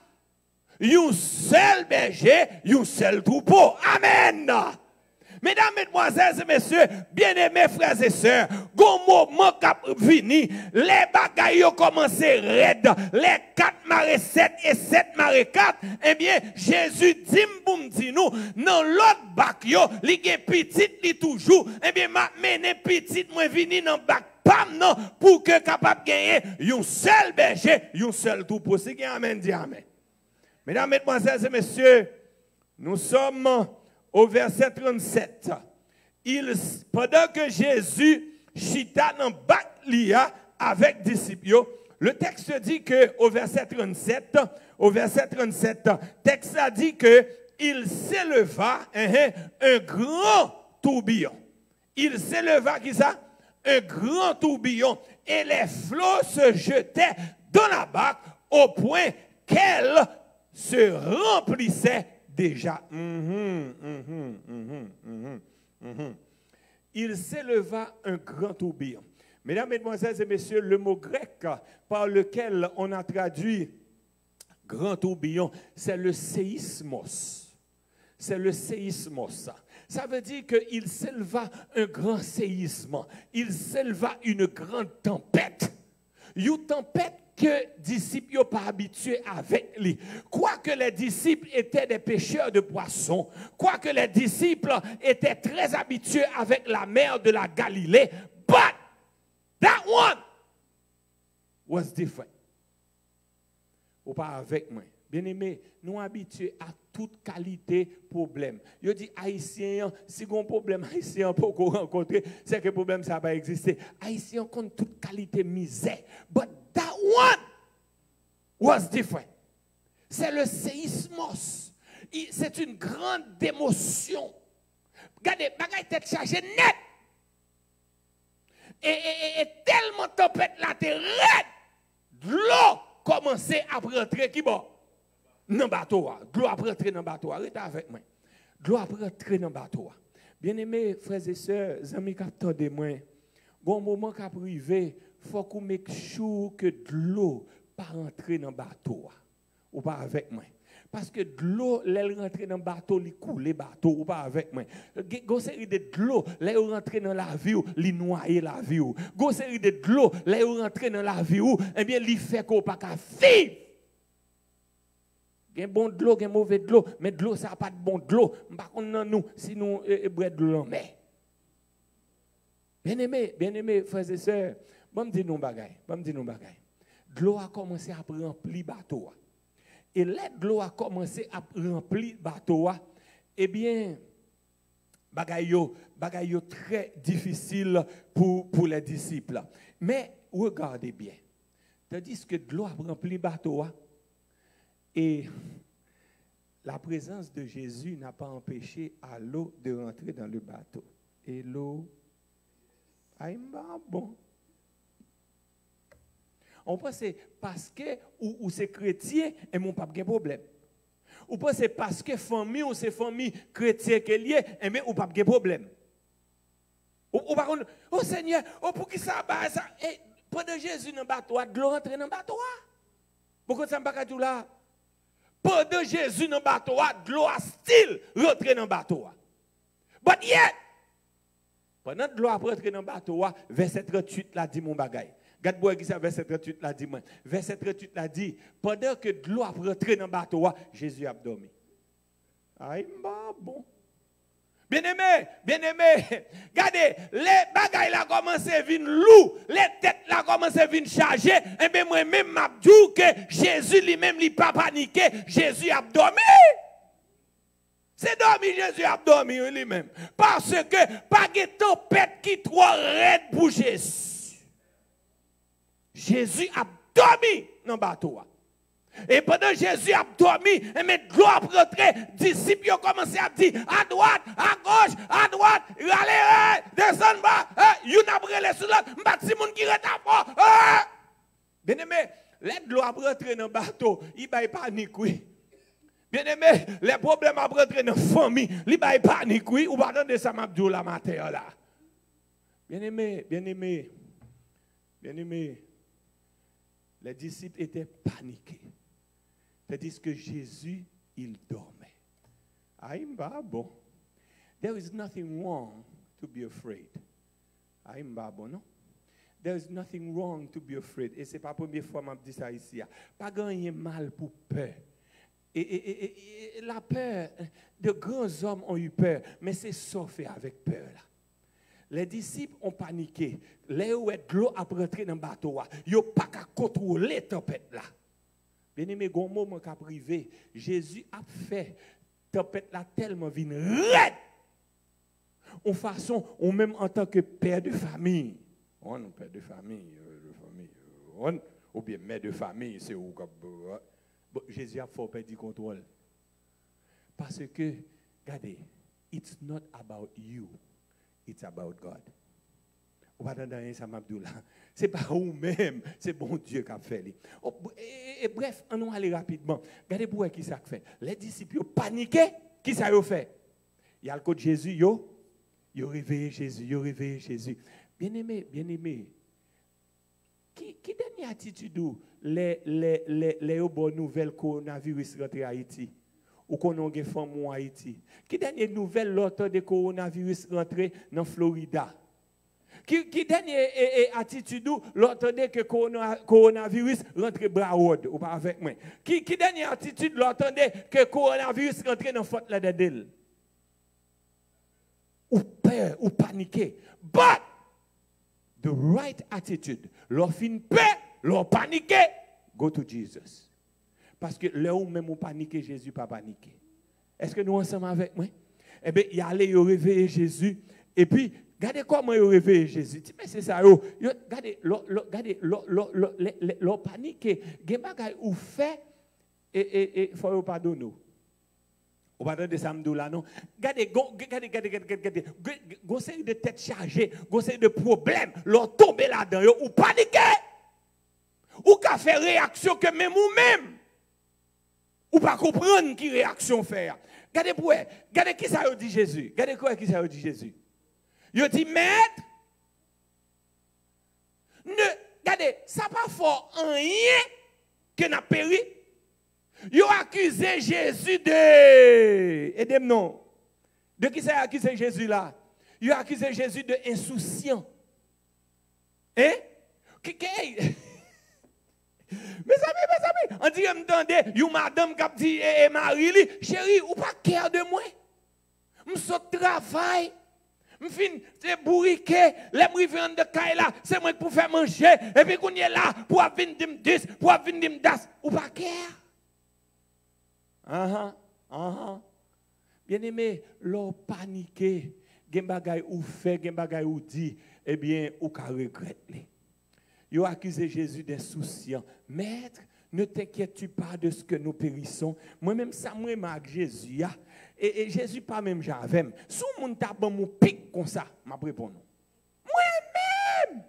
Un seul berger, un seul troupeau. Amen. Mesdames, mesdemoiselles et messieurs, bien-aimés frères et sœurs, gon moment cap vini, les bagailles ont commencé raide, les quatre marées sept et sept marées quatre, eh bien, Jésus dit m'boum dit nous, dans l'autre bac yo, li gen petit li toujours, eh bien, m'a mené petit moi vini dans bac pam non, pour que capable gagner un seul berger, un seul troupeau. Si gen amen, dit amen. Mesdames, mesdemoiselles et messieurs, nous sommes au verset trente-sept, il, pendant que Jésus chita dans Baclia avec disciples, le texte dit que au verset trente-sept, au verset trente-sept, texte a dit que il s'éleva un, un grand tourbillon. Il s'éleva qui ça? Un grand tourbillon et les flots se jetaient dans la barque au point qu'elle se remplissait déjà. Mm-hmm, mm-hmm, mm-hmm, mm-hmm, mm-hmm. Il s'éleva un grand tourbillon. Mesdames, mesdemoiselles et messieurs, le mot grec par lequel on a traduit grand tourbillon, c'est le séismos. C'est le séismos. Ça veut dire qu'il s'éleva un grand séisme. Il s'éleva une grande tempête. Une tempête que les disciples n'ont pas habitués avec lui. Quoique les disciples étaient des pêcheurs de poissons, quoique les disciples étaient très habitués avec la mer de la Galilée, but that one was different. Ou pas avec moi. Bien-aimés, nous habitués à toute qualité problème. Je dis haïtien, si on problème haïtien pour rencontrer, c'est que le problème ça va pas exister. Haïtien contre toute qualité misère. But that one was different. C'est le séismos. C'est une grande émotion. Regardez, bagaille tête chargée net. Et, et, et, et tellement tempête la terre raide, l'eau commençait à rentrer qui bon dans le bateau. De l'eau a rentré dans le bateau. Arrêtez avec moi. De l'eau a rentré dans le bateau. Bien-aimés frères et sœurs, amis capteurs de moi, bon moment qu'a privé, il faut qu'on make sure que de l'eau pas rentrer dans le bateau. Ou pas avec moi. Parce que de l'eau, elle rentre dans le bateau, elle coule le bateau, ou pas avec moi. Une série de l'eau, elle rentre dans la vie, elle noie la vie. Une série de l'eau, elle rentre dans la vie, eh bien, elle fait qu'on pas qu'à vivre. Il y a bon de l'eau, il y a mauvais de l'eau, mais de l'eau, ça n'a pas de bon de l'eau. Par contre, nous, si nous boire de l'eau, mais. Bien-aimés, bien-aimés, frères et sœurs, bon me dire nous bagaille, bon me dire nous bagaille. De l'eau a commencé à remplir le bateau. Et là, de l'eau a commencé à remplir le bateau. Eh bien, bagaille bagaille très difficile pour, pour les disciples. Mais regardez bien. Tandis que de l'eau a rempli le bateau. Et la présence de Jésus n'a pas empêché à l'eau de rentrer dans le bateau. Et l'eau a bon. On pense parce que ou, ou c'est chrétien et mon pas de problème. Ou pensez parce que famille ou c'est famille chrétienne qui est liée, eh bien, ou pas de problème. Ou, ou par contre, oh Seigneur, oh pour qui ça va ça? Eh, pendant Jésus dans le bateau, de l'eau rentre dans le bateau. Pourquoi ça ne pas tout là? Pendant Jésus dans le bateau, de l'eau a style rentre dans le bateau. But yet, pendant de l'eau rentre dans le bateau, verset trente-huit là dit mon bagay. Regarde-moi qui ça, verset trente-huit là dit moi. Verset trente-huit là dit, pendant que de l'eau rentre dans le bateau, Jésus a dormi. Aïe, bah bon. Bien-aimé, bien-aimé, regardez, les bagailles là commencent à venir lourd, les têtes là commencent à venir charger, et bien moi-même m'a dit que Jésus lui-même n'a pas paniqué, Jésus a dormi. C'est dormi, Jésus a dormi lui-même. Parce que pas de tempête qui trop raide pour Jésus. Jésus a dormi dans le bateau. Et pendant Jésus a dormi, et met de l'eau à rentrer, disciples ont commencé à dire à droite, à gauche, à droite, allez, descend bas, you n'a brûlé sur l'autre, m'bat si moun qui rete à fort. Bien aimé, les de l'eau à rentrer dans le bateau, il va panique, oui. Bien aimé, les problèmes à rentrer dans la famille, il va panique, oui, ou pas attendre ça m'a dit la matin là. Bien aimé, bien aimé, bien aimé, les disciples étaient paniqués. C'est-à-dire que Jésus, il dormait. Aïe, bah bon. There is nothing wrong to be afraid. Aïe, bah bon, non? There is nothing wrong to be afraid. Et ce n'est pas la première fois que je dis ça ici. Pas gagner mal pour peur. Et, et, et, et la peur, de grands hommes ont eu peur, mais c'est sauf avec peur là. Les disciples ont paniqué. Les où est de l'eau a rentré dans le bateau. Ils n'ont pas qu'à contrôler la tempête là. Bien aimé, un moment qu'a privé, Jésus a fait tempête là tellement vine raide. En façon, ou même en tant que père de famille. On est père de famille, de famille. On, ou bien mère de famille, c'est où bon, Jésus a fait perdre du contrôle. Parce que, regardez, it's not about you, it's about God. Ou pas dans ça m'abdoula. C'est pas vous-même, c'est bon Dieu qui a fait. Oh, et, et, bref, on va aller rapidement. Regardez pour qui ça a fait. Les disciples ont paniqué, qui ça a fait? Il y a le côté Jésus, yo, ils ont réveillé Jésus, ils ont réveillé Jésus. Bien-aimé, bien-aimé. Qui, qui dernière attitude où les, les, les, les bonnes nouvelles coronavirus rentrent à Haïti? Ou qu'on a des femmes en Haïti? Qui dernière nouvelle l'autre de coronavirus rentré dans Florida? Qui, qui dernière eh, eh, attitude où l'entendez que corona, coronavirus rentre Broward ou pas avec moi? Qui, qui dernière attitude l'entendez que coronavirus rentre dans faute là dedans? Ou peur, ou paniquer. But the right attitude, leur fin peur, leur paniquer, go to Jesus. Parce que là où même ou paniquer, Jésus pas paniquer. Est-ce que nous ensemble avec moi? Eh bien, il allait réveiller Jésus et puis regardez comment il réveille Jésus. Mais c'est ça. Regardez, regardez, le panique, gen bagay ou fait et et faut pardonner. Ou pas de samedi là non. Regardez, regardez, regardez, regardez, go série de tête chargée, go série de problèmes, leur tomber là-dedans ou paniquer. Ou qu'a faire réaction que même ou même ou pas comprendre qui réaction faire. Regardez pour regardez qui ça dit Jésus. Regardez quoi qui ça dit Jésus. Il dit, maître, ne, regardez, ça n'a pas fait rien que n'a péri. Il a accusé Jésus de, aidez-moi non, de qui ça a accusé Jésus là? Il a accusé Jésus de insouciant. Hein? Mes amis, mes amis, on dit, m'entendez, il y a madame qui a dit, eh, Marie, chérie, ou pas care de moi? Je suis au travail. Je suis bourriqué, les briefs de Kaila, c'est moi pour faire manger, et puis qu'on est là pour venir dim dis, pour venir dim das, ou pas care. Ah ah, bien aimé, l'on paniqué, gen bagay ou fait, gen bagay ou dit, eh bien, ou ka regretter. Ils ont accusé Jésus d'insouciant. Maître, ne t'inquiètes-tu pas de ce que nous périssons? Moi-même, ça me remarque Jésus. Et, et Jésus pas même j'avais. Si mon taban mon pic comme ça, m'a répondu. Moi-même.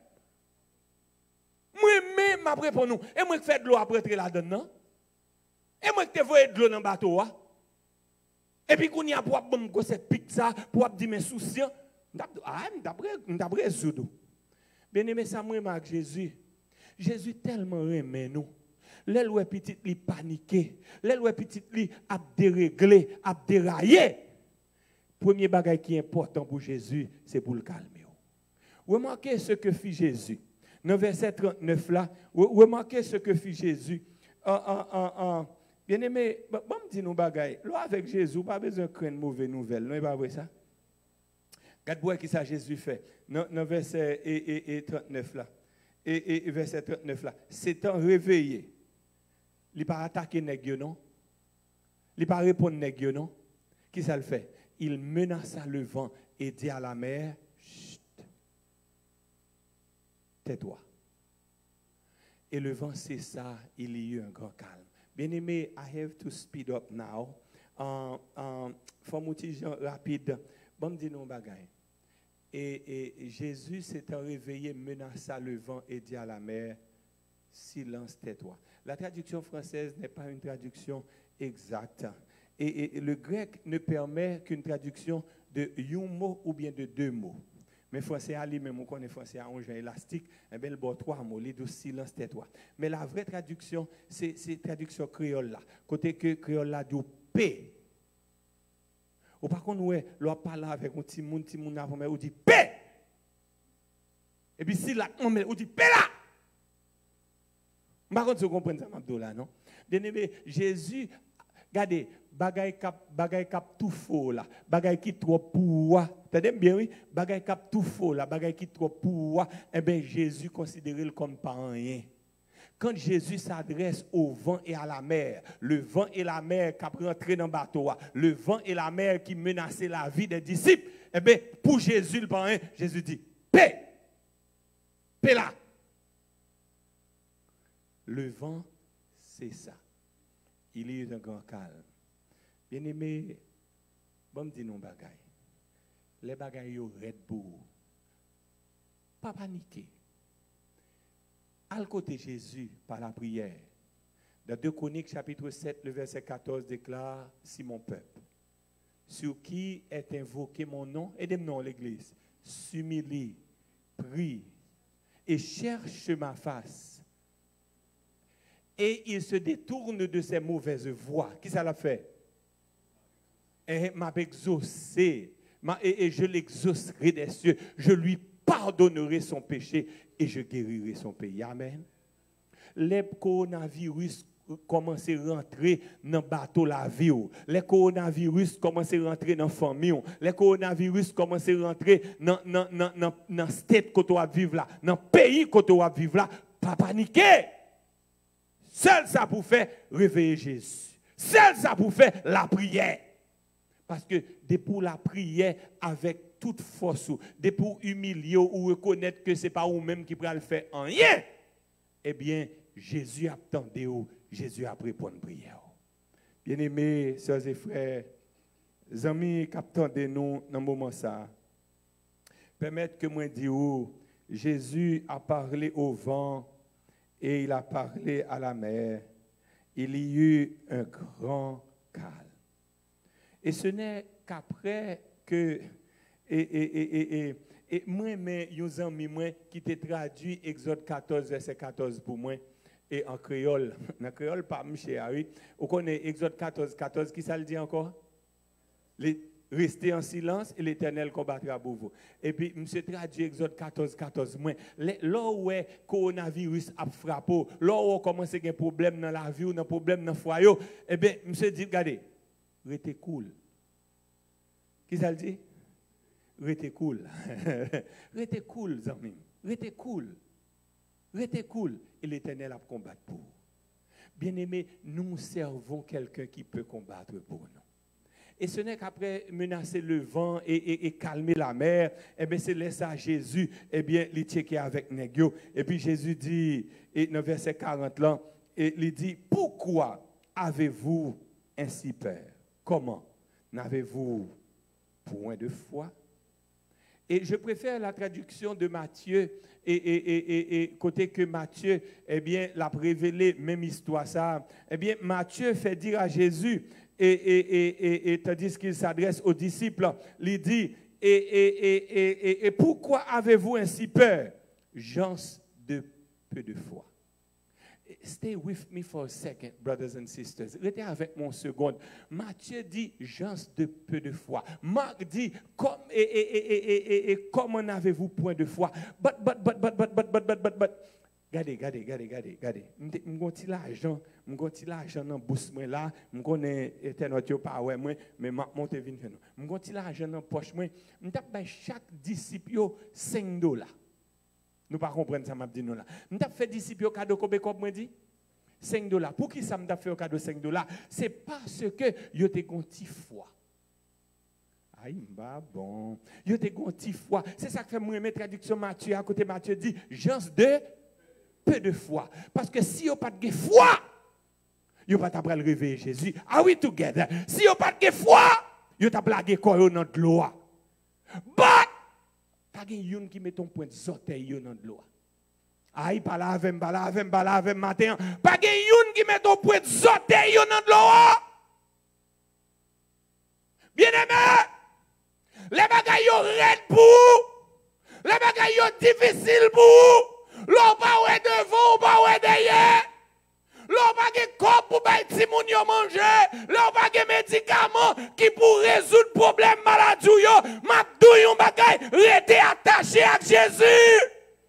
Moi-même m'a répondu. Et moi qui fais de l'eau après là-dedans. Et moi qui te voyé de l'eau dans le bateau. Et puis, qu'on y a pour bon cette pizza, pour dire mes soucis, ah, d'après résoudre. Bien aimé, ça moi avec Jésus. Jésus tellement aimé nous. L'elle ouais petit li paniqué, l'elle ouais petit li a déréglé, a déraillé. Premier bagage qui est important pour Jésus, c'est pour le calmer. Remarquez ce que fit Jésus. Dans verset trente-neuf là, remarquez ce que fit Jésus. Ah, ah, ah, ah. Bien aimé, bon me dit nous bagaille. Là avec Jésus, pas besoin de craindre mauvaise nouvelle, non pas vrai ça. Regardez qui ça Jésus fait. Dans, dans verset et, et, et trente-neuf là. Et, et verset trente-neuf là, s'étant réveillé. Il n'a pas attaqué nèg non. Il n'a pas répondu nèg non. Qui ça le fait? Il menaça le vent et dit à la mer, chut, tais-toi. Et le vent cessa, il y eut un grand calme. Bien-aimé, I have to speed up now. Il um, faut un petit rapide. Bon, dis nous bagaille. Et, et Jésus s'étant réveillé, menaça le vent et dit à la mer, silence, tais-toi. La traduction française n'est pas une traduction exacte. Et, et, et le grec ne permet qu'une traduction de un mot ou bien de deux mots. Mais français à lui-même, on connaît français à un genre élastique, et bien le bon trois mots, les deux silence, tais-toi. Mais la vraie traduction, c'est la traduction créole là. Côté que créole là, du paix. Ou par contre, ouais, l'on parle avec un petit monde, petit monde avant, mais on dit paix. Et puis si là, on dit paix là. Par contre, vous comprenez ça, Mabdoula, non? Bien aimé, Jésus, regardez, bagay kap, bagay kap tout faux là, bagay qui trop pour, t'entendez bien, oui? Bagay kap tout faux là, bagay qui trop pour, eh bien, Jésus considère comme pas rien. Quand Jésus s'adresse au vent et à la mer, le vent et la mer qui ont rentré dans le bateau, le vent et la mer qui menaçaient la vie des disciples, eh bien, pour Jésus, le parrain, Jésus dit, paix, paix là. Le vent, c'est ça. Il y a un grand calme. Bien aimé, bon me dit non bagaille. Les bagailles yo red pour. Pas paniquer. À côté Jésus par la prière. Dans deux Chroniques chapitre sept, le verset quatorze déclare, si mon peuple, sur qui est invoqué mon nom, aidez-moi l'église, s'humilie, prie et cherche ma face. Et il se détourne de ses mauvaises voies. Qui ça l'a fait? Et m'a exaucé. Et, et je l'exaucerai des cieux. Je lui pardonnerai son péché et je guérirai son pays. Amen. Les coronavirus commencent à rentrer dans le bateau la vie. Les coronavirus commencent à rentrer dans la famille. Les coronavirus commencent à rentrer dans le state que tu vas vivre là. Dans le pays que tu vas vivre là. Pas paniquer. Seul ça pour faire réveiller Jésus. Seul ça pour faire la prière. Parce que dès pour la prière avec toute force, dès pour humilier ou reconnaître que ce n'est pas vous-même qui pourra le faire en rien, eh bien, Jésus a attendu, Jésus a répondu à la prière. Bien-aimés, sœurs et frères, amis qui attendent nous dans ce moment ça, permettez que moi dise, Jésus a parlé au vent, et il a parlé à la mer. Il y eut un grand calme. Et ce n'est qu'après que, et, et, et, et, et moi, mais les amis moi qui te traduit Exode quatorze, verset quatorze pour moi, et en créole, en créole, pas Michel Harry, vous connaissez Exode quatorze, quatorze, qui ça le dit encore? Les, Restez en silence et l'Éternel combattra pour vous. Et puis, M. traduit Exode quatorze, quatorze. Là où le coronavirus a frappé, là où on commence à avoir des problèmes dans la vie ou des problèmes dans le foyer, eh bien, M. dit, regardez, restez cool. Qui ça le dit? Restez cool. Restez cool, amis. Restez cool. Restez cool. Et l'Éternel a combattre pour vous. Bien-aimés, nous servons quelqu'un qui peut combattre pour nous. Et ce n'est qu'après menacer le vent et, et, et calmer la mer, eh bien, c'est laisser à Jésus, eh bien, il checker avec Négio. Et puis Jésus dit, et dans verset quarante là, et il dit, pourquoi avez-vous ainsi peur? Comment? N'avez-vous point de foi? Et je préfère la traduction de Matthieu, et, et, et, et, et côté que Matthieu, eh bien, l'a révélé, même histoire ça, eh bien, Matthieu fait dire à Jésus, et, et, et, et, et tandis qu'il s'adresse aux disciples, il dit, et, et, et, et, et pourquoi avez-vous ainsi peur, gens de peu de foi? Stay with me for a second, brothers and sisters. Restez avec moi une seconde. Matthieu dit, gens de peu de foi. Marc dit, comme, et, et, et, et, et, et comment n'avez-vous point de foi? But, but, but, but, but, but, but, but, but, but. Regardez, regardez, regardez, regardez, regardez. Je suis l'argent, je suis l'argent dans la bourse là, je connais internet pas ouais moi, mais je monte vinn faire nous. Je suis l'argent dans poche moi, je tape chaque disciple cinq dollars. Nous pas comprendre ça m'a dit nous là. Je tape fait disciple cadeau combien comme moi dit cinq dollars. Pour qui ça me tape fait cadeau cinq dollars? C'est parce que yo te gonti foi. Aïe, bah bon. Yo te gonti foi. C'est ça que fait moi mettre traduction Matthieu à côté Matthieu dit gens de peu de foi. Parce que si vous n'avez pas de foi, vous n'avez pas de réveiller Jésus. Are we together? Si vous n'avez pas de foi, vous n'avez pas de quoi dans de l'eau. But, pas de yon qui met ton point de sortie dans de l'eau. Aïe, pas la avec, pas la avec, pas la avec matin. Pas de yon qui met ton point de sortie dans de l'eau. Bien aimé, les bagailles sont raides pour vous. Les bagailles sont difficiles pour vous. L'on pas ouais devant, on pas ouais derrière. L'on pas de corps pour bailler si moun yo manger. L'on pas de médicaments qui pour résoudre problème maladie yo. M'a dou yon bagay rete attaché à Jésus.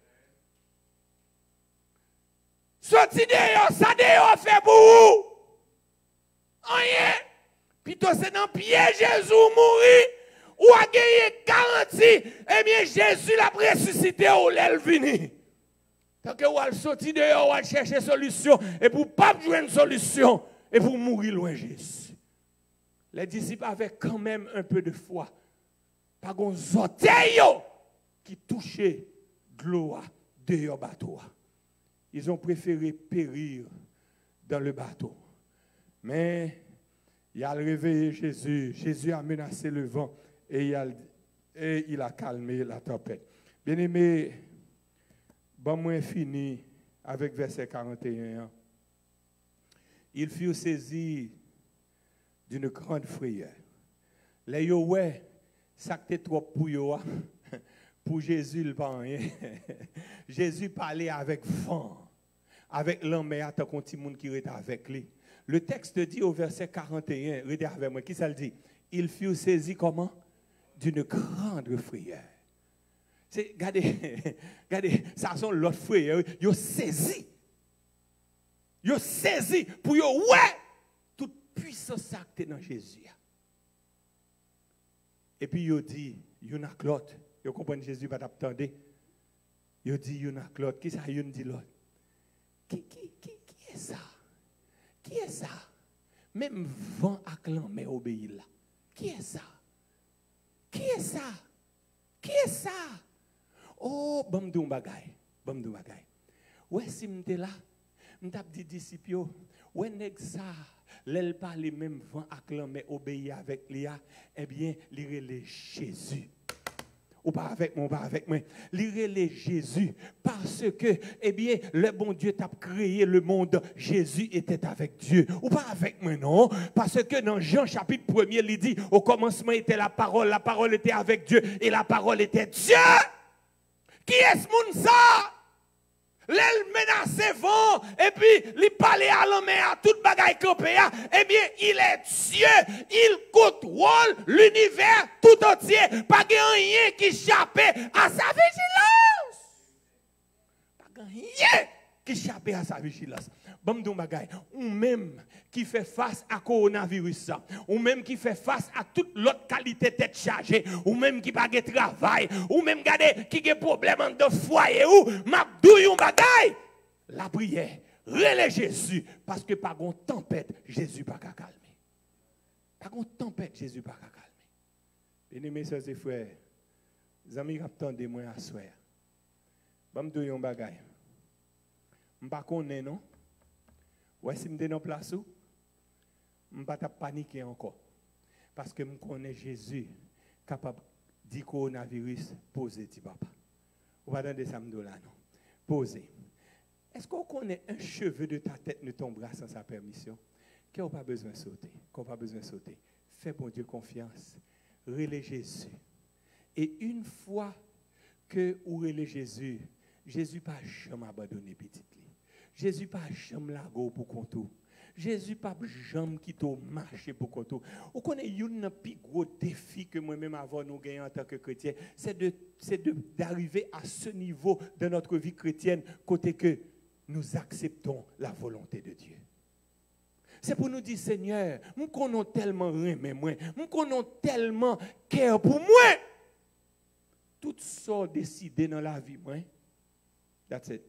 Sorti de ça de fait pour vous. Rien. Plutôt c'est dans pied Jésus mourir ou a gagné garantie. Eh bien Jésus l'a ressuscité ou l'elle vini. Tant que vous allez sortir dehors, vous allez chercher une solution, et pour ne pas jouer une solution, et pour mourir loin de Jésus. Les disciples avaient quand même un peu de foi. Pas qu'on orteil qui touchait de l'eau dehors bateau. Ils ont préféré périr dans le bateau. Mais il a réveillé Jésus. Jésus a menacé le vent et il a, et il a calmé la tempête. Bien-aimés, bon, moi, fini avec verset quarante et un. Il fut saisi d'une grande frayeur. Les yo ouais, ça que trop pour yo, pour Jésus le pas rien. Jésus parlait avec vent, avec l'homme et tant qu'on monde qui était avec lui. Le texte dit au verset quarante et un, regardez avec moi, qui ça le dit? Il fut saisi comment? D'une grande frayeur. C'est, regardez, regardez, ça sont l'autre frère, ils ont saisi. Ils ont saisi pour yo ouais, toute puissance acte dans Jésus. Et puis ils ont dit, yon a l'autre. Vous comprenez Jésus va t'attendre. Ils ont dit, yon a l'autre. Qui ça yon dit l'autre? Qui, qui, qui, qui est ça? Qui est ça? Même vent acclamé obéir là. Qui est ça? Qui est ça? Qui est ça? Oh, bon m'dou bagay, bon m'dou bagay. Ouais si m'te là, m't'a dit disciple, ouais nèg ça, l'elle parle même vent acclamer obéir avec Léa, eh bien, li relè Jésus. Ou pas avec moi, pas avec moi. Li relè Jésus parce que eh bien, le bon Dieu t'a créé le monde, Jésus était avec Dieu. Ou pas avec moi non, parce que dans Jean chapitre premier, il dit au commencement était la parole, la parole était avec Dieu et la parole était Dieu. Qui est ce monde ça? L'elle menace vent et puis il parle à l'homme à toute bagaille campé. Eh bien, il est Dieu. Il contrôle l'univers tout entier. Pas rien qui échappe à sa vigilance. Pas rien qui échappe à sa vigilance. Bon, m'dou bagay, ou même qui fait face à coronavirus, ou même qui fait face à toute l'autre qualité tête chargée, ou même qui pas de travail, ou même gade qui a problème de foyer, ou m'abdou yon bagay, la prière, relais Jésus, parce que par une tempête, Jésus pas qu'à calmer. Par une tempête, Jésus pas qu'à calmer. Bien-aimés sœurs et frères, les amis attendez moi à soir. Bon, m'dou yon bagay. M'pa connais non? Ouais, si je suis dans place, je ne vais pas paniquer encore. Parce que je connais Jésus capable de dire coronavirus, posez, petit papa. Vous ne pas ça là, non. Posez. Est-ce qu'on connaît un cheveu de ta tête ne tombera sans sa permission? Qu'on pas besoin de sauter, qu'on pas besoin de sauter. Fais bon Dieu confiance. Relais Jésus. Et une fois que vous relais Jésus, Jésus pas jamais abandonné petit. Jésus pas jamais lago pour contour. Jésus pas jamais quitté marcher pour contour. Vous connaissez un plus gros défi que moi-même avant nous gagner en tant que chrétien, c'est de c'est de d'arriver à ce niveau de notre vie chrétienne côté que nous acceptons la volonté de Dieu. C'est pour nous dire, Seigneur, nous connaissons tellement rien, mais moi, nous connaissons tellement cœur pour moi. Tout ça décidé dans la vie, moi. That's it.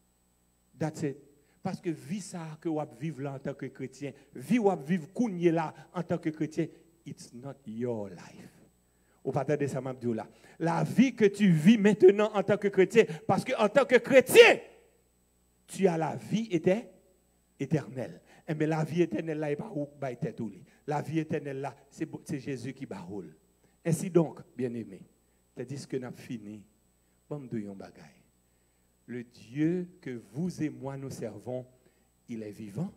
That's it. Parce que vie ça que vous vivez là en tant que chrétien, vie vous vivre kounye là en tant que chrétien, it's not your life. Ou pas de ça m'a dit là. La vie que tu vis maintenant en tant que chrétien, parce que en tant que chrétien, tu as la vie éternelle. Et mais la vie éternelle là, il pas où ba tête ou. La vie éternelle là, c'est c'est Jésus qui baroule. Ainsi donc, bien-aimé, tandis que n'a fini, bon me dire un bagay. Le Dieu que vous et moi nous servons, il est vivant.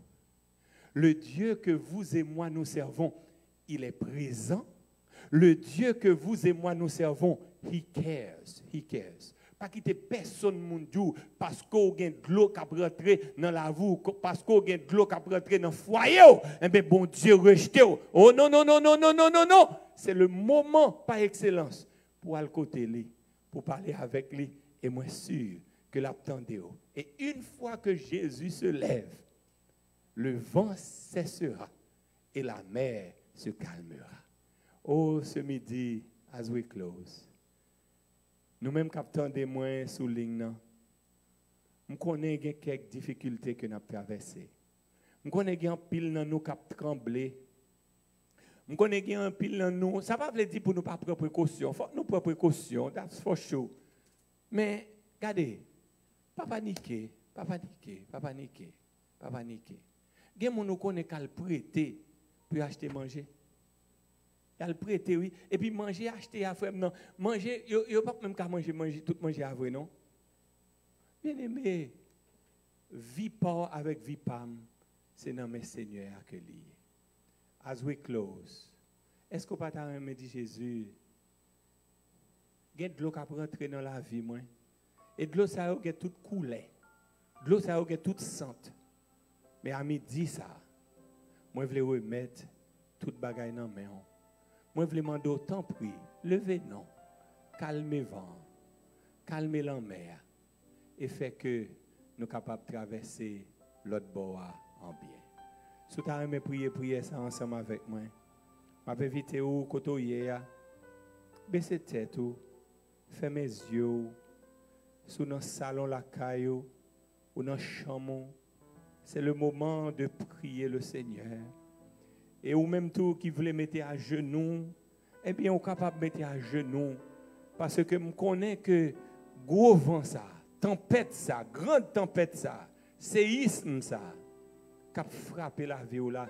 Le Dieu que vous et moi nous servons, il est présent. Le Dieu que vous et moi nous servons, he cares, he cares. Pas quitter personne mondou parce qu'on a de l'eau qui rentrer dans la vie, parce qu'on a de l'eau qui rentrer dans le foyer. Eh bien, bon Dieu, rejeté. Oh non, non, non, non, non, non, non, non. C'est le moment par excellence pour aller côté lui, pour parler avec lui. Et moi sûr que l'attendez. Et une fois que Jésus se lève, le vent cessera et la mer se calmera. Oh, ce midi, as we close, nous-mêmes qui attendons moins sous ligne, nous connaissons quelques difficultés que nous avons traversées. Nous connaissons un pile dans nous qui a tremblé. Nous connaissons un pile dans nous. Ça ne veut pas dire pour nous pas prendre précaution. Il faut que nous prenions précaution, that's for sure. Mais, regardez, pas paniquer, pas paniquer, pas paniquer, pas paniquer. Il y a des gens qui connaissent qu'à le prêter pour acheter manger. Il le prêter, oui. Et puis manger, acheter à frère, non. Manger, il n'y a pas même qu'à manger, manger, tout manger à vrai, non? Bien aimé, vie pas avec vie pam, c'est dans mes seigneurs que lié. As we close, est-ce que pas t'as me dit Jésus, il y a de l'eau qui rentrer dans la vie, moi. Et de l'eau, ça a tout coulé. De l'eau, ça a tout sente. Mais à midi, ça, moi, je voulais remettre toute bagaille dans mes mains. Moi, je voulais demander autant prix. Levez non. Calmez vent. Calmez la mer. Et fait que nous sommes capables de traverser l'autre bord en bien. Si vous avez prié, prier ça ensemble avec moi. Je vais inviter vous, côté baissez tête, fermez les yeux. Sous notre salon, la caillou, ou dans la chambre, c'est le moment de prier le Seigneur. Et ou même tout qui voulait mettre à genoux, eh bien, on est capable de mettre à genoux. Parce que je connais que gros vent ça, tempête ça, grande tempête ça, séisme ça, qui a frappé la vie ou là.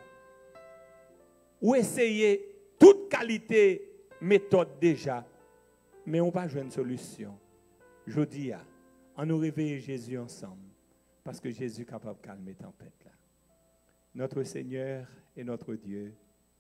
Ou essayer toute qualité, méthode déjà, mais on va jouer une solution. Je dis, on nous réveille Jésus ensemble, parce que Jésus est capable de calmer la tempête là. Notre Seigneur et notre Dieu,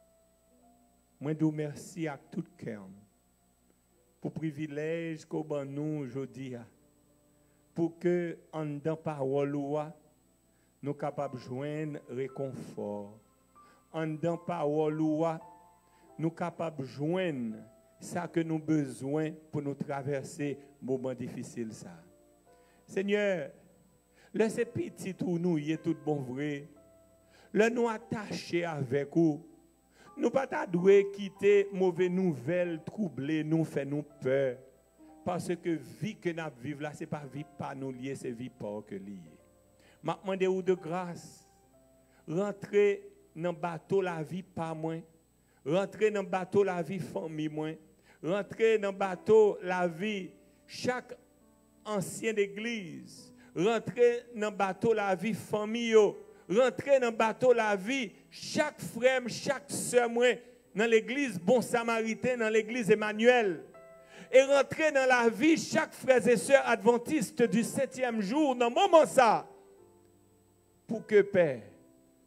moi je vous remercie à tout cœur pour le privilège qu'on a nous aujourd'hui, pour que en dans parole nous sommes capables de joindre réconfort. En dans parole nous sommes capables de joindre ça que nous avons besoin pour nous traverser moment difficile ça. Seigneur, laissez petit tout nous y est tout bon vrai. Le nous attacher avec vous. Nous pas doué quitter mauvaise nouvelle troubler nous fait nous peur parce que vie que nous vivons là c'est pas vie pas nous lié c'est vie pas que lié. M'a demandé ou de grâce rentrer dans bateau la vie pas moins. Rentrer dans bateau la vie famille moins. Rentrer dans bateau la vie chaque ancienne église. Rentrer dans bateau la vie famille. Rentrer dans bateau la vie chaque frère, chaque sœur dans l'église Bon Samaritain, dans l'église Emmanuel. Et rentrer dans la vie chaque frère et sœur adventiste du septième jour dans le moment ça. Pour que Père,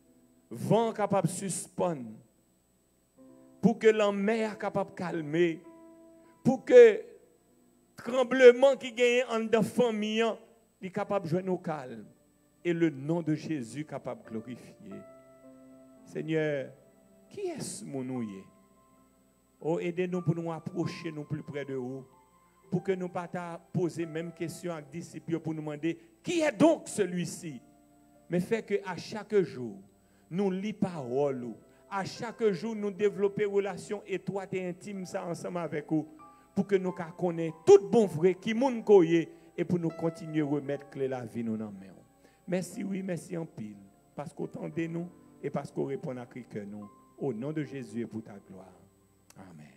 vent capable de suspendre, pour que la mer capable de calmer, pour que tremblement qui gagne en de famille est capable de jouer au calme et le nom de Jésus capable de glorifier. Seigneur, qui est-ce mon nouye? Oh, aidez-nous pour nous approcher nous plus près de vous, pour que nous ne pas poser même question à les disciples pour nous demander qui est donc celui-ci? Mais fait que à chaque jour, nous lisons parole, à chaque jour, nous développons une relation étroite et intime ça ensemble avec vous, pour que nous connaissions tout bon vrai qui moun koye et pour nous continuer à remettre clé la vie nous dans main. Merci, oui, merci en pile, parce qu'on entendez nous et parce qu'on répond à cri que nous. Au nom de Jésus et pour ta gloire. Amen.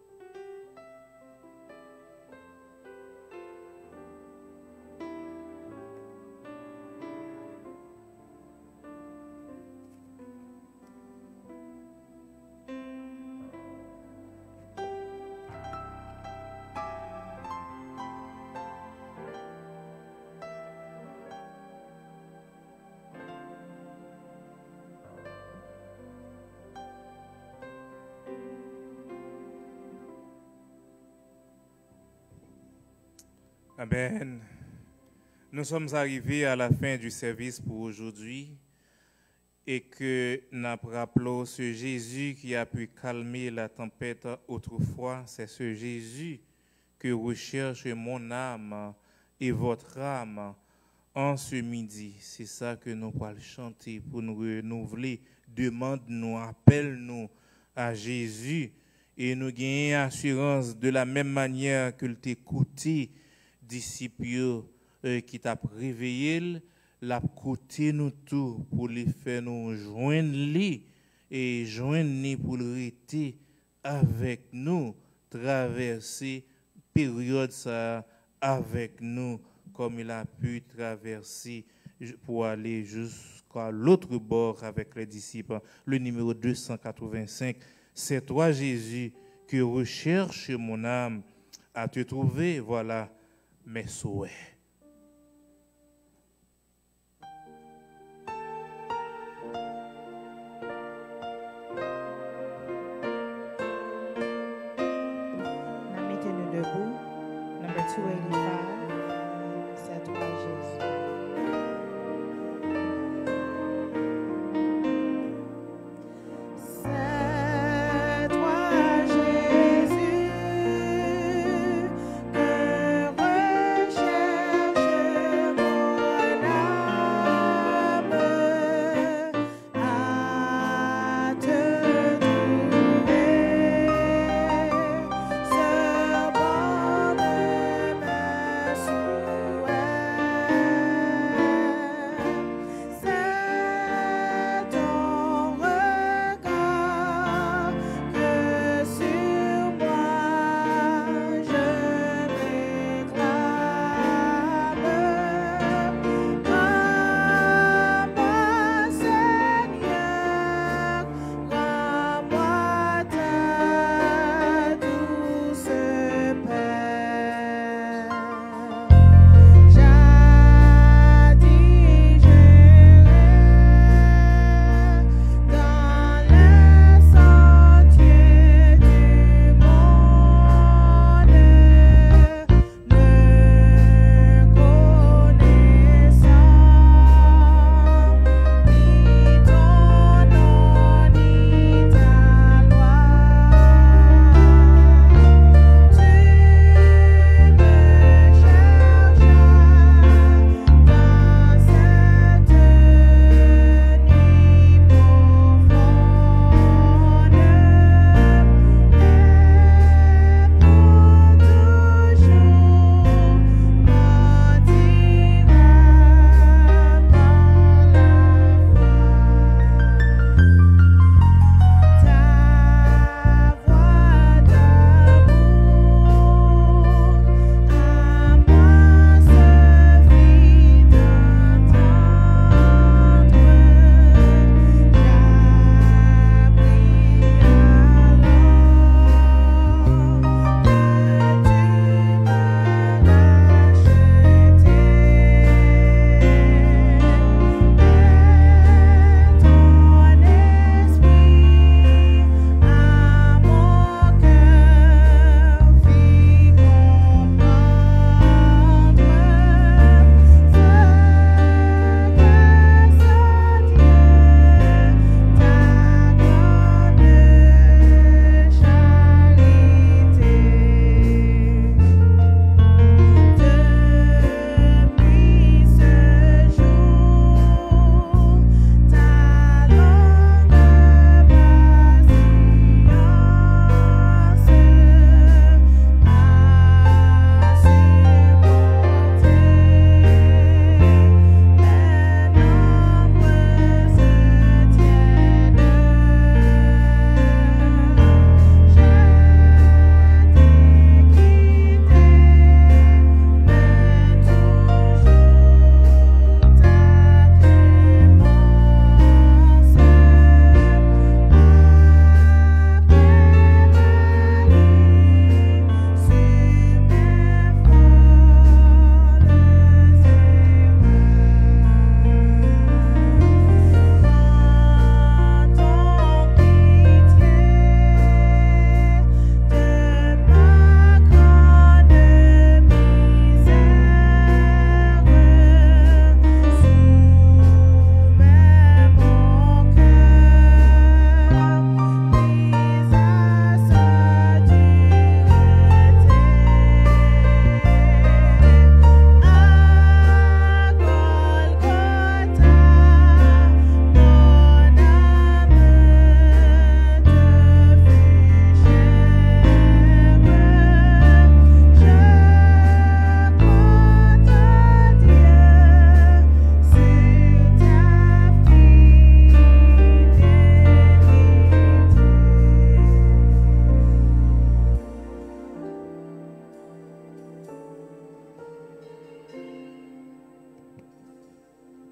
Amen. Nous sommes arrivés à la fin du service pour aujourd'hui et que nous rappelons ce Jésus qui a pu calmer la tempête autrefois. C'est ce Jésus que recherche mon âme et votre âme en ce midi. C'est ça que nous allons chanter pour nous renouveler. Demande-nous, appelle-nous à Jésus et nous gagner assurance de la même manière que t'écouter disciples euh, qui t'a réveillé, l'a côté nous tout pour les faire nous joindre lui et joindre pour le rester avec nous, traverser période ça avec nous comme il a pu traverser pour aller jusqu'à l'autre bord avec les disciples. Le numéro deux cent quatre-vingt-cinq, c'est toi Jésus que recherche mon âme à te trouver, voilà mes souhaits. Mettez-nous debout. Number two eighty-five. C'est toi Jésus. C'est toi Jésus que recherche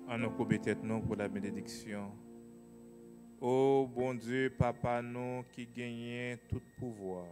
En nous couper tête nous pour la bénédiction. Oh bon Dieu, Papa nous qui gagne tout pouvoir,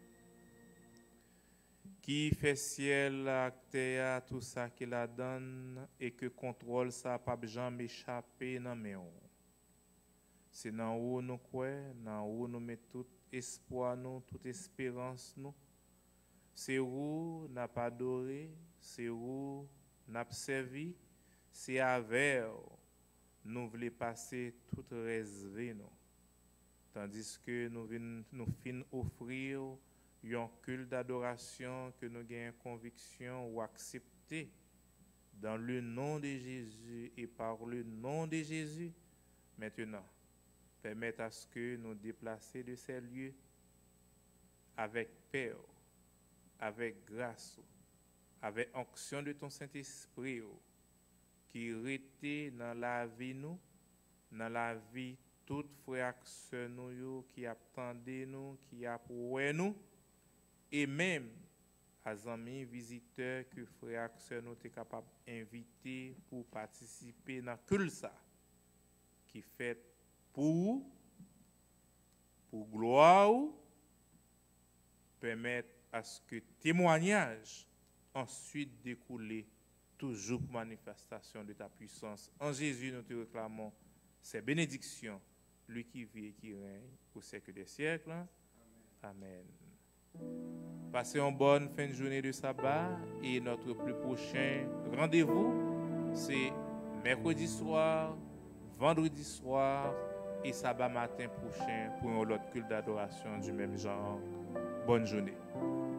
qui fait ciel, la terre, tout ça qui la donne et que contrôle ça pas jamais échapper dans mes mains. C'est dans où nous croyons, dans où nous mettons tout espoir, nous, toute espérance nous. C'est où n'a pas adoré, c'est où n'a pas servi, c'est avec nous voulons passer toute réserve nous. Tandis que nous venons nous fin offrir un culte d'adoration que nous avons conviction ou accepter dans le nom de Jésus et par le nom de Jésus. Maintenant, permettre à ce que nous déplacer de ces lieux avec paix, avec grâce, avec onction de ton Saint-Esprit qui était dans la vie nous, dans la vie toutes frères et sœurs nous qui attendaient nous, qui approuvent nous, et même à amis visiteurs que frères et sœurs nous étaient capables d'inviter pour participer dans culte ça qui fait pour pour gloire permettre à ce que témoignage ensuite découle toujours pour manifestation de ta puissance. En Jésus, nous te réclamons ces bénédictions, lui qui vit et qui règne au siècle des siècles. Amen. Amen. Passez une bonne fin de journée de sabbat et notre plus prochain rendez-vous, c'est mercredi soir, vendredi soir et sabbat matin prochain pour un autre culte d'adoration du même genre. Bonne journée.